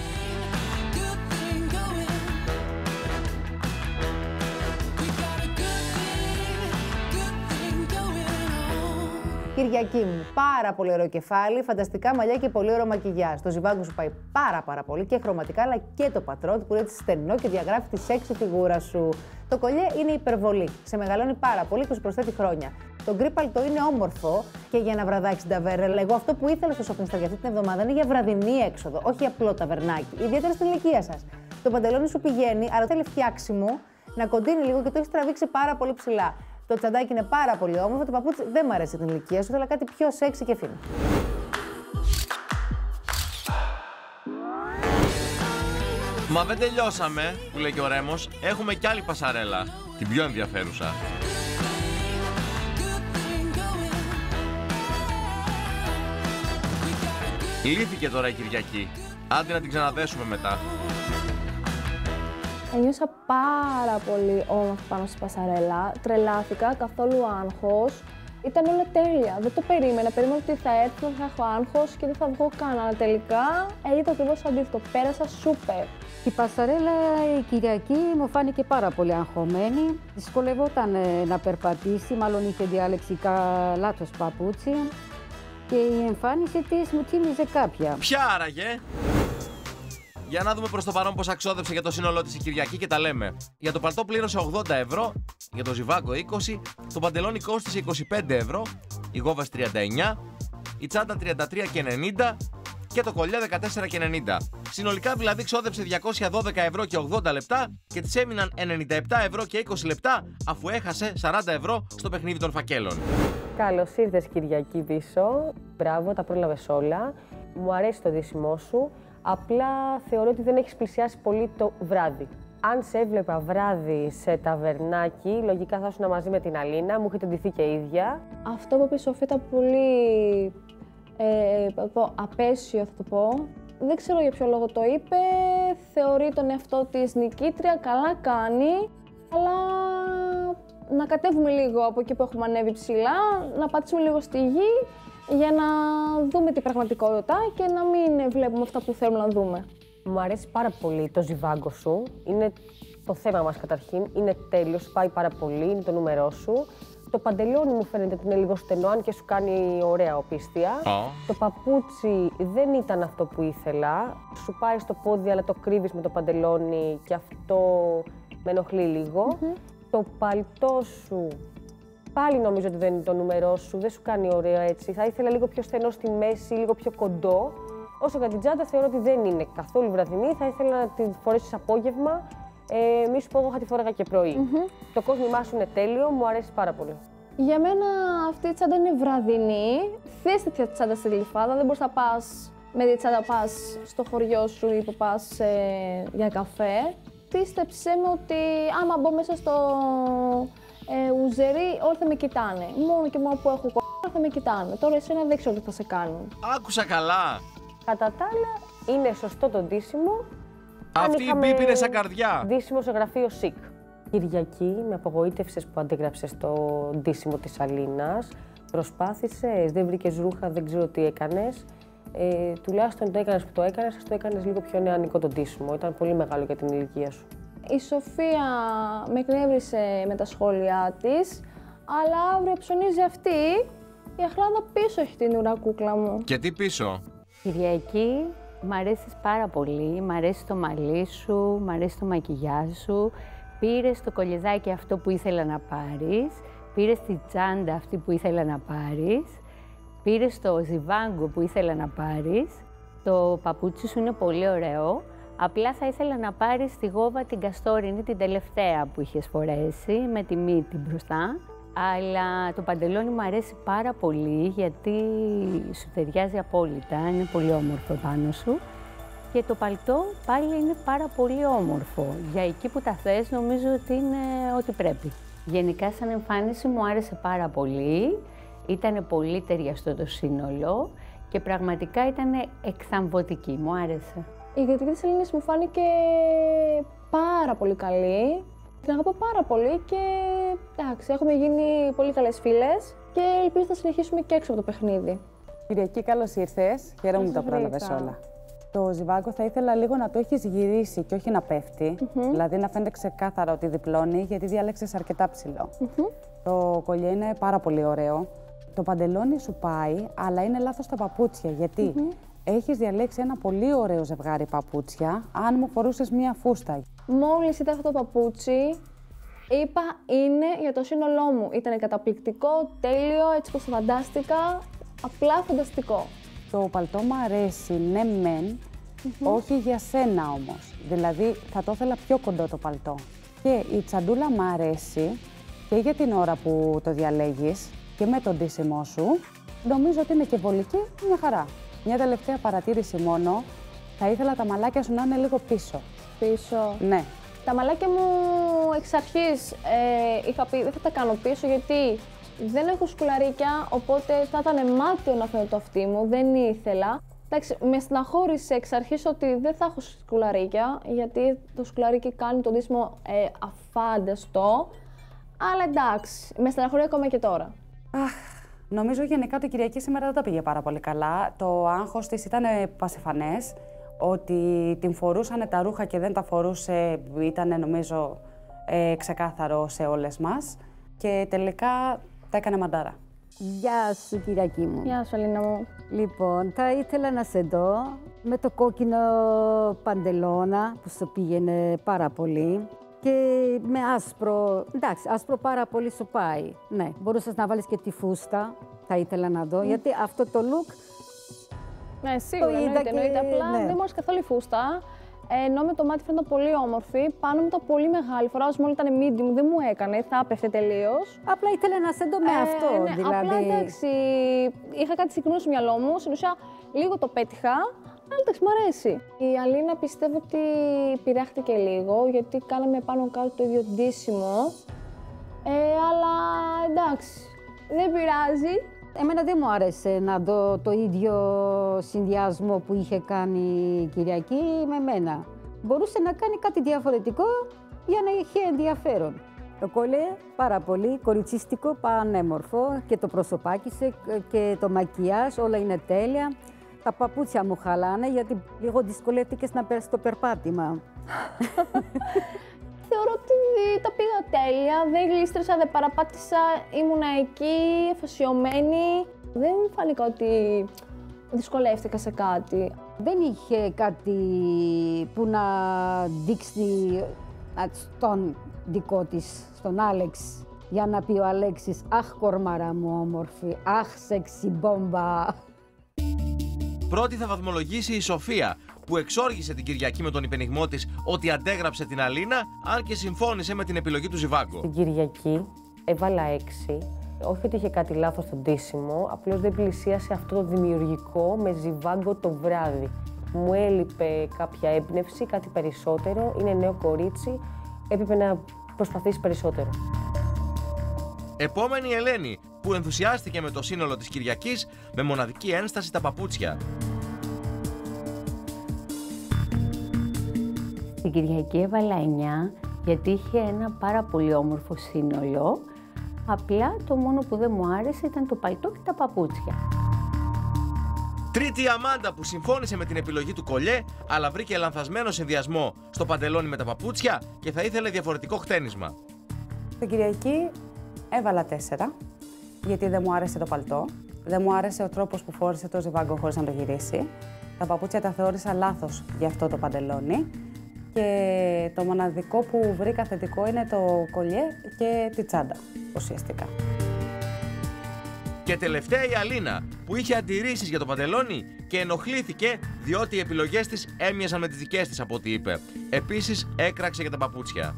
Κυριακή μου, πάρα πολύ ωραίο κεφάλι, φανταστικά μαλλιά και πολύ ωραίο μακιγιάζ. Το ζιβάγκο σου πάει πάρα πάρα πολύ και χρωματικά, αλλά και το πατρόντ που είναι έτσι στενό και διαγράφει τη σεξι φιγούρα σου. Το κολλιέ είναι υπερβολή, σε μεγαλώνει πάρα πολύ και σου προσθέτει χρόνια. Το γκρι παλτό είναι όμορφο και για ένα βραδάκι στην ταβέρνα. Εγώ αυτό που ήθελα στο shopping star για αυτή την εβδομάδα είναι για βραδινή έξοδο, όχι απλό ταβερνάκι, ιδιαίτερα στην ηλικία σας. Το παντελόνι σου πηγαίνει, αλλά θέλει φτιάξιμο, να κοντίνει λίγο και το έχει τραβήξει πάρα πολύ ψηλά. Το τσαντάκι είναι πάρα πολύ όμορφο, το παπούτσι δεν μου αρέσει την ηλικία σου, θέλω κάτι πιο σεξι και φίνο. Μα δεν τελειώσαμε, που λέει και ο Ρέμος. Έχουμε κι άλλη πασαρέλα, την πιο ενδιαφέρουσα. Λύθηκε τώρα η Κυριακή. Άντε να την ξαναδέσουμε μετά. Ένιωσα πάρα πολύ όμορφα πάνω στη πασαρέλα. Τρελάθηκα, καθόλου άγχος. Ήταν όλα τέλεια. Δεν το περίμενα. Περίμενα ότι θα έρθω, θα έχω άγχος και δεν θα βγω καν. Αλλά τελικά έγινε ακριβώς αντίθετο. Πέρασα σούπερ. Η Πασαρέλα η Κυριακή μου φάνηκε πάρα πολύ αγχωμένη. Δυσκολευόταν ε, να περπατήσει, μάλλον είχε διάλεξει καλά το παπούτσι. Και η εμφάνιση της μου θύμιζε κάποια. Ποια άραγε? Για να δούμε προς το παρόν πώς αξόδεψε για το σύνολό της η Κυριακή και τα λέμε. Για το παλτό πλήρωσε ογδόντα ευρώ, για το ζιβάγκο είκοσι, το παντελόνι κόστησε είκοσι πέντε ευρώ, οι γόβες τριάντα εννιά, η τσάντα τριάντα τρία και ενενήντα και το κολλιέ δεκατέσσερα και ενενήντα. Συνολικά δηλαδή ξόδεψε διακόσια δώδεκα ευρώ και ογδόντα λεπτά και της έμειναν ενενήντα επτά ευρώ και είκοσι λεπτά αφού έχασε σαράντα ευρώ στο παιχνίδι των φακέλων. Καλώς ήρθες Κυριακή πίσω. Μπράβο, τα πρόλαβες όλα. Μου αρέσει το ντύσιμό σου. Απλά θεωρώ ότι δεν έχεις πλησιάσει πολύ το βράδυ. Αν σε έβλεπα βράδυ σε ταβερνάκι, λογικά θα ήσουν μαζί με την Αλίνα, μου έχετε ντυθεί και ίδια. Αυτό που είπε η Σοφία ήταν πολύ ε, πω, απέσιο, θα το πω. Δεν ξέρω για ποιο λόγο το είπε, θεωρεί τον εαυτό της νικήτρια, καλά κάνει, αλλά να κατέβουμε λίγο από εκεί που έχουμε ανέβει ψηλά, να πατήσουμε λίγο στη γη για να δούμε την πραγματικότητα και να μην βλέπουμε αυτά που θέλουμε να δούμε. Μου αρέσει πάρα πολύ το ζιβάγκο σου. Είναι το θέμα μας καταρχήν. Είναι τέλειο, σου πάει πάρα πολύ, είναι το νούμερό σου. Το παντελόνι μου φαίνεται ότι είναι λίγο στενό, αν και σου κάνει ωραία οπίστια. Oh. Το παπούτσι δεν ήταν αυτό που ήθελα. Σου πάει στο πόδι, αλλά το κρύβεις με το παντελόνι και αυτό με ενοχλεί λίγο. Mm-hmm. Το παλτό σου, πάλι νομίζω ότι δεν είναι το νούμερό σου, δεν σου κάνει ωραία έτσι. Θα ήθελα λίγο πιο στενό στη μέση, λίγο πιο κοντό. Όσο για την τσάντα θεωρώ ότι δεν είναι καθόλου βραδινή, θα ήθελα να τη φορέσεις απόγευμα. Ε, μη σου πω, εγώ θα τη φόραγα και πρωί. Mm-hmm. Το κόσμημά σου είναι τέλειο, μου αρέσει πάρα πολύ. Για μένα αυτή η τσάντα είναι βραδινή. Θες τέτοια τσάντα στη Γλυφάδα, δεν μπορείς να πας με τη τσάντα πας στο χωριό σου ή που πας ε, για καφέ. Πίστεψέ με ότι άμα μπω μέσα στο ε, ουζερί όλοι θα με κοιτάνε. Μόνο και μόνο που έχω κόμμα θα με κοιτάνε. Τώρα εσένα δεν ξέρω τι θα σε κάνουν. Άκουσα καλά. Κατά τα άλλα, είναι σωστό το ντύσιμο. Αυτή η μπίπ είναι σαν καρδιά. Ντύσιμο σε γραφείο ΣΥΚ. Κυριακή, με απογοήτευσες που αντίγραψες το ντύσιμο της Αλίνας. Προσπάθησες, δεν βρήκες ρούχα, δεν ξέρω τι έκανες. Ε, τουλάχιστον το έκανες που το έκανες, ας το έκανες λίγο πιο νεανικό το ντύσιμο. Ήταν πολύ μεγάλο για την ηλικία σου. Η Σοφία με εκνεύρισε με τα σχόλιά της, αλλά αύριο ψωνίζει αυτή. Η Αχλάδα πίσω έχει την ουρακούκλα μου. Και τι πίσω? Κυριακή, μ' αρέσεις πάρα πολύ, μ' αρέσει το μαλλί σου, μ' αρέσει το μακιγιάζ σου. Πήρες το κολλιεδάκι αυτό που ήθελα να πάρεις, πήρες τη τσάντα αυτή που ήθελα να πάρεις, πήρες το ζιβάγκο που ήθελα να πάρεις, το παπούτσι σου είναι πολύ ωραίο, απλά θα ήθελα να πάρεις τη γόβα την καστόρινη, την τελευταία που είχες φορέσει, με τη μύτη μπροστά. Αλλά το παντελόνι μου αρέσει πάρα πολύ γιατί σου ταιριάζει απόλυτα, είναι πολύ όμορφο πάνω σου. Και το παλτό πάλι είναι πάρα πολύ όμορφο. Για εκεί που τα θες νομίζω ότι είναι ό,τι πρέπει. Γενικά σαν εμφάνιση μου άρεσε πάρα πολύ. Ήταν πολύ ταιριαστό το σύνολο και πραγματικά ήταν εκθαμβωτική, μου άρεσε. Η κριτική της Ελλήνης μου φάνηκε πάρα πολύ καλή. Την αγαπώ πάρα πολύ και εντάξει, έχουμε γίνει πολύ καλές φίλες και ελπίζω να συνεχίσουμε και έξω από το παιχνίδι. Κυριακή, καλώς ήρθες. Χαίρομαι που τα πρόλαβες όλα. Το ζιβάγκο θα ήθελα λίγο να το έχεις γυρίσει και όχι να πέφτει. Mm-hmm. Δηλαδή να φαίνεται ξεκάθαρα ότι διπλώνει, γιατί διάλεξες αρκετά ψηλό. Mm-hmm. Το κολλιέ είναι πάρα πολύ ωραίο. Το παντελόνι σου πάει, αλλά είναι λάθος τα παπούτσια. Γιατί mm-hmm. έχεις διαλέξει ένα πολύ ωραίο ζευγάρι παπούτσια, αν μου φορούσες μία φούστα. Μόλις είδα αυτό το παπούτσι, είπα είναι για το σύνολό μου. Ήταν καταπληκτικό, τέλειο, έτσι πως το φαντάστηκα, απλά φανταστικό. Το παλτό μου αρέσει, ναι μεν, mm-hmm. όχι για σένα όμως. Δηλαδή θα το ήθελα πιο κοντό το παλτό. Και η τσαντούλα μου αρέσει και για την ώρα που το διαλέγεις και με τον ντύσιμό σου. Νομίζω ότι είναι και βολική, μια χαρά. Μια τελευταία παρατήρηση μόνο, θα ήθελα τα μαλάκια σου να είναι λίγο πίσω. Πίσω. Ναι. Τα μαλάκια μου εξ αρχής ε, είχα πει δεν θα τα κάνω πίσω γιατί δεν έχω σκουλαρίκια, οπότε θα ήταν μάτιο να φαίνεται το αυτί μου, δεν ήθελα. Εντάξει, με στεναχώρησε εξ αρχής ότι δεν θα έχω σκουλαρίκια, γιατί το σκουλαρίκι κάνει το ντύσιμο ε, αφάνταστο. Αλλά εντάξει, με στεναχωρεί ακόμα και τώρα. Αχ, Νομίζω γενικά το Κυριακή σήμερα δεν τα πήγε πάρα πολύ καλά. Το άγχος της ήταν πασιφανές. Ότι την φορούσανε τα ρούχα και δεν τα φορούσε ήταν νομίζω ε, ξεκάθαρο σε όλες μας. Και τελικά τα έκανε μαντάρα. Γεια σου, Κυριακή μου. Γεια σου, Αλίνα μου. Λοιπόν, θα ήθελα να σε δω με το κόκκινο παντελώνα που σου πήγαινε πάρα πολύ και με άσπρο, εντάξει, άσπρο πάρα πολύ σου πάει. Ναι, μπορούσες να βάλεις και τη φούστα, θα ήθελα να δω, mm. γιατί αυτό το look... Ναι, σίγουρα, εννοείται, και... εννοείται, απλά ναι. δεν μου άρεσε καθόλου η φούστα. Ενώ με το μάτι φαίνεται πολύ όμορφη, πάνω μου ήταν πολύ μεγάλη. Φοράω μόλι ήταν medium, δεν μου έκανε, θα έπεφτε τελείως. Απλά ήθελα να σε δω με ε, αυτό, ναι, δηλαδή. Απλά εντάξει, είχα κάτι συγκινού στο μυαλό μου, στην ουσία λίγο το πέτυχα, αλλά εντάξει, μου αρέσει. Η Αλίνα πιστεύω ότι πειράχτηκε λίγο, γιατί κάναμε πάνω κάτω το ίδιο ντύσιμο. Ε, αλλά εντάξει, δεν πειράζει. Εμένα δεν μου άρεσε να δω το ίδιο συνδυασμό που είχε κάνει η Κυριακή με μένα. Μπορούσε να κάνει κάτι διαφορετικό για να είχε ενδιαφέρον. Το κολλέ πάρα πολύ κοριτσίστικο, πανέμορφο και το προσωπάκι και το μακιάζ, όλα είναι τέλεια. Τα παπούτσια μου χαλάνε γιατί λίγο δυσκολεύτηκες να πέρασες το περπάτημα. Θεωρώ ότι τα πήγα τέλεια, δεν γλίστρεσα, δεν παραπάτησα, ήμουνα εκεί, αφοσιωμένη. Δεν φάνηκα ότι δυσκολεύτηκα σε κάτι. Δεν είχε κάτι που να δείξει στον δικό της, στον Άλεξ, για να πει ο Αλέξης «Αχ, κορμάρα μου όμορφη, αχ, σεξι μπόμπα». Πρώτη θα βαθμολογήσει η Σοφία, που εξόργησε την Κυριακή με τον υπενιγμό της ότι αντέγραψε την Αλίνα, αν και συμφώνησε με την επιλογή του Ζιβάγκο. Την Κυριακή έβαλα έξι. Όχι ότι είχε κάτι λάθος στο ντύσιμο, απλώς δεν πλησίασε αυτό το δημιουργικό με Ζιβάγκο το βράδυ. Μου έλειπε κάποια έμπνευση, κάτι περισσότερο. Είναι νέο κορίτσι, έπρεπε να προσπαθήσει περισσότερο. Επόμενη η Ελένη, που ενθουσιάστηκε με το σύνολο της Κυριακής με μοναδική ένσταση τα παπούτσια. Στην Κυριακή έβαλα εννιά, γιατί είχε ένα πάρα πολύ όμορφο σύνολο. Απλά το μόνο που δεν μου άρεσε ήταν το παλτό και τα παπούτσια. Τρίτη η Αμάντα, που συμφώνησε με την επιλογή του κολλιέ, αλλά βρήκε λανθασμένο συνδυασμό στο παντελόνι με τα παπούτσια και θα ήθελε διαφορετικό χτένισμα. Στην Κυριακή έβαλα τέσσερα, γιατί δεν μου άρεσε το παλτό. Δεν μου άρεσε ο τρόπος που φόρησε το Ζιβάγκο χωρίς να το γυρίσει. Τα παπούτσια τα θεώρησα λάθος για αυτό το παντελόνι. Και το μοναδικό που βρήκα θετικό είναι το κολλιέ και τη τσάντα, ουσιαστικά. Και τελευταία η Αλίνα, που είχε αντιρρήσεις για το παντελόνι και ενοχλήθηκε διότι οι επιλογές της έμοιαζαν με τις δικές της, από ό,τι είπε. Επίσης έκραξε για τα παπούτσια.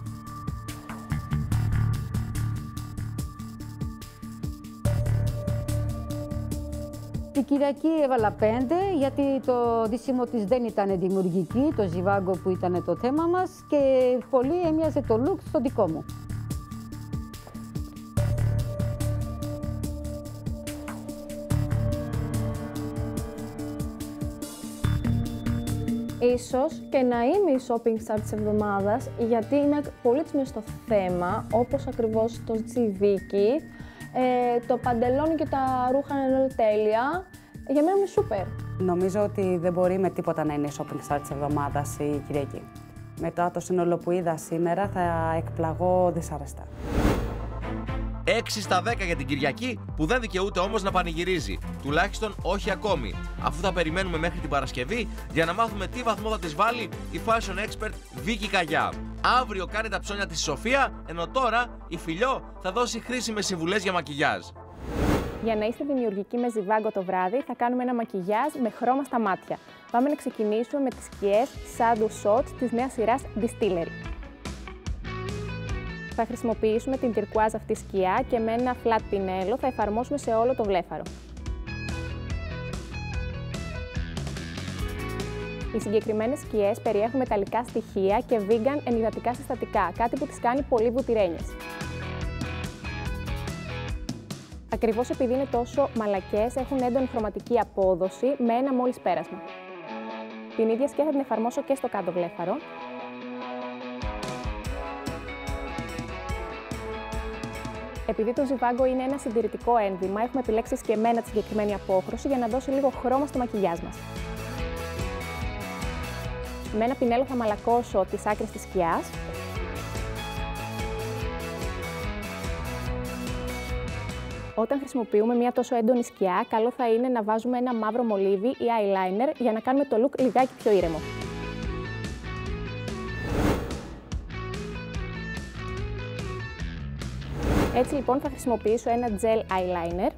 Την Κυριακή έβαλα πέντε, γιατί το ντύσιμο της δεν ήταν δημιουργική, το Ζιβάγκο που ήταν το θέμα μας και πολύ έμοιαζε το look στο δικό μου. Ίσως και να είμαι η shopping star της εβδομάδας, γιατί είμαι πολύ της στο θέμα, όπως ακριβώς το τσιβίκι. Ε, το παντελόνι και τα ρούχα είναι όλα τέλεια. Για μένα είναι σούπερ. Νομίζω ότι δεν μπορεί με τίποτα να είναι η shopping star της εβδομάδας η Κυριακή. Μετά το σύνολο που είδα σήμερα θα εκπλαγώ δυσάρεστα. έξι στα δέκα για την Κυριακή, που δεν δικαιούται όμως να πανηγυρίζει. Τουλάχιστον όχι ακόμη, αφού θα περιμένουμε μέχρι την Παρασκευή για να μάθουμε τι βαθμό θα της βάλει η fashion expert Βίκη Καγιά. Αύριο κάνει τα ψώνια της η Σοφία, ενώ τώρα η Φιλιό θα δώσει χρήσιμες συμβουλές για μακιγιάζ. Για να είστε δημιουργικοί με Ζιβάγκο το βράδυ, θα κάνουμε ένα μακιγιάζ με χρώμα στα μάτια. Πάμε να ξεκινήσουμε με τις σκιές Shadow Shots της νέας σειράς Distillery. Θα χρησιμοποιήσουμε την τυρκουάζ αυτή σκιά και με ένα flat πινέλο θα εφαρμόσουμε σε όλο το βλέφαρο. Οι συγκεκριμένες σκιές περιέχουν μεταλλικά στοιχεία και vegan ενυδατικά συστατικά, κάτι που τις κάνει πολύ βουτυρένιες. Ακριβώς επειδή είναι τόσο μαλακές, έχουν έντονη χρωματική απόδοση με ένα μόλις πέρασμα. Την ίδια σκιά θα την εφαρμόσω και στο κάτω βλέφαρο. Επειδή το Ζιβάγκο είναι ένα συντηρητικό ένδυμα, έχουμε επιλέξει σκεμμένα τη συγκεκριμένη απόχρωση για να δώσει λίγο χρώμα στο μακιγιάζ μας. Με ένα πινέλο θα μαλακώσω τις άκρες της σκιάς. Όταν χρησιμοποιούμε μια τόσο έντονη σκιά, καλό θα είναι να βάζουμε ένα μαύρο μολύβι ή eyeliner για να κάνουμε το look λιγάκι πιο ήρεμο. Έτσι λοιπόν θα χρησιμοποιήσω ένα gel eyeliner.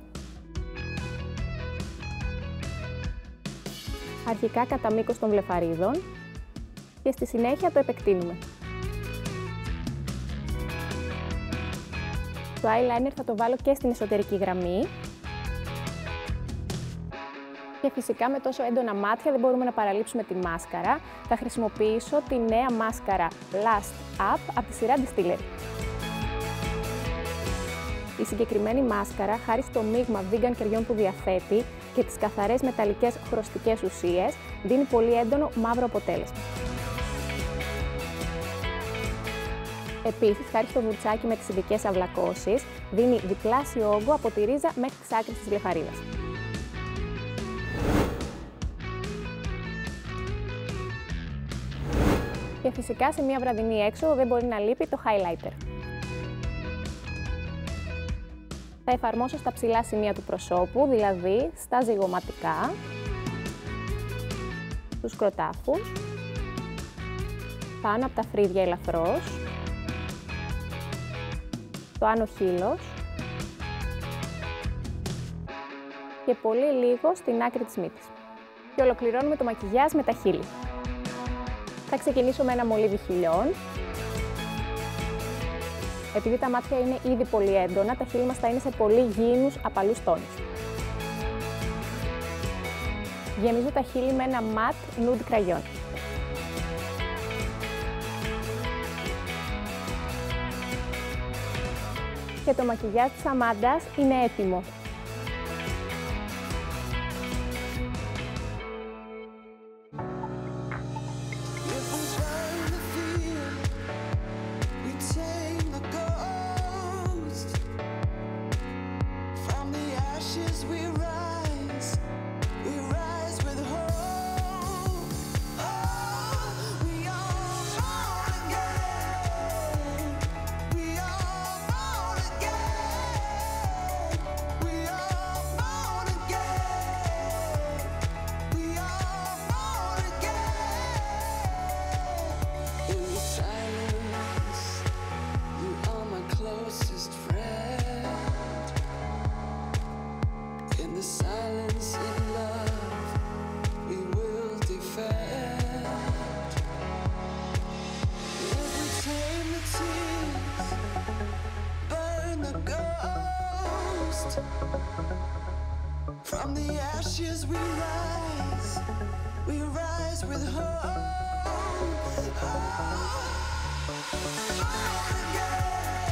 Αρχικά κατά μήκος των βλεφαρίδων και στη συνέχεια το επεκτείνουμε. Το eyeliner θα το βάλω και στην εσωτερική γραμμή. Και φυσικά με τόσο έντονα μάτια δεν μπορούμε να παραλείψουμε τη μάσκαρα. Θα χρησιμοποιήσω τη νέα μάσκαρα Last Up από τη σειρά Distillery. Η συγκεκριμένη μάσκαρα, χάρη στο μείγμα vegan κεριών που διαθέτει και τις καθαρές μεταλλικές χρωστικές ουσίες, δίνει πολύ έντονο μαύρο αποτέλεσμα. Επίσης, χάρη στο βουρτσάκι με τις ειδικές αυλακώσεις, δίνει διπλάσιο όγκο από τη ρίζα μέχρι τις άκρες της βλεφαρίδας. Και φυσικά σε μια βραδινή έξοδο δεν μπορεί να λείπει το highlighter. Θα εφαρμόσω στα ψηλά σημεία του προσώπου, δηλαδή στα ζυγωματικά, στους κροτάφους, πάνω από τα φρύδια ελαφρώς, το άνω χείλος και πολύ λίγο στην άκρη της μύτης. Και ολοκληρώνουμε το μακιγιάζ με τα χείλη. Θα ξεκινήσω με ένα μολύβι χειλιών. Επειδή τα μάτια είναι ήδη πολύ έντονα, τα χείλη μας θα είναι σε πολύ γήινους απαλούς τόνους. Γεμίζω τα χείλη με ένα matte nude κραγιόν. Και το μακιγιάζ της Αμάντας είναι έτοιμο. From the ashes we rise, we rise with hope. Oh, born again.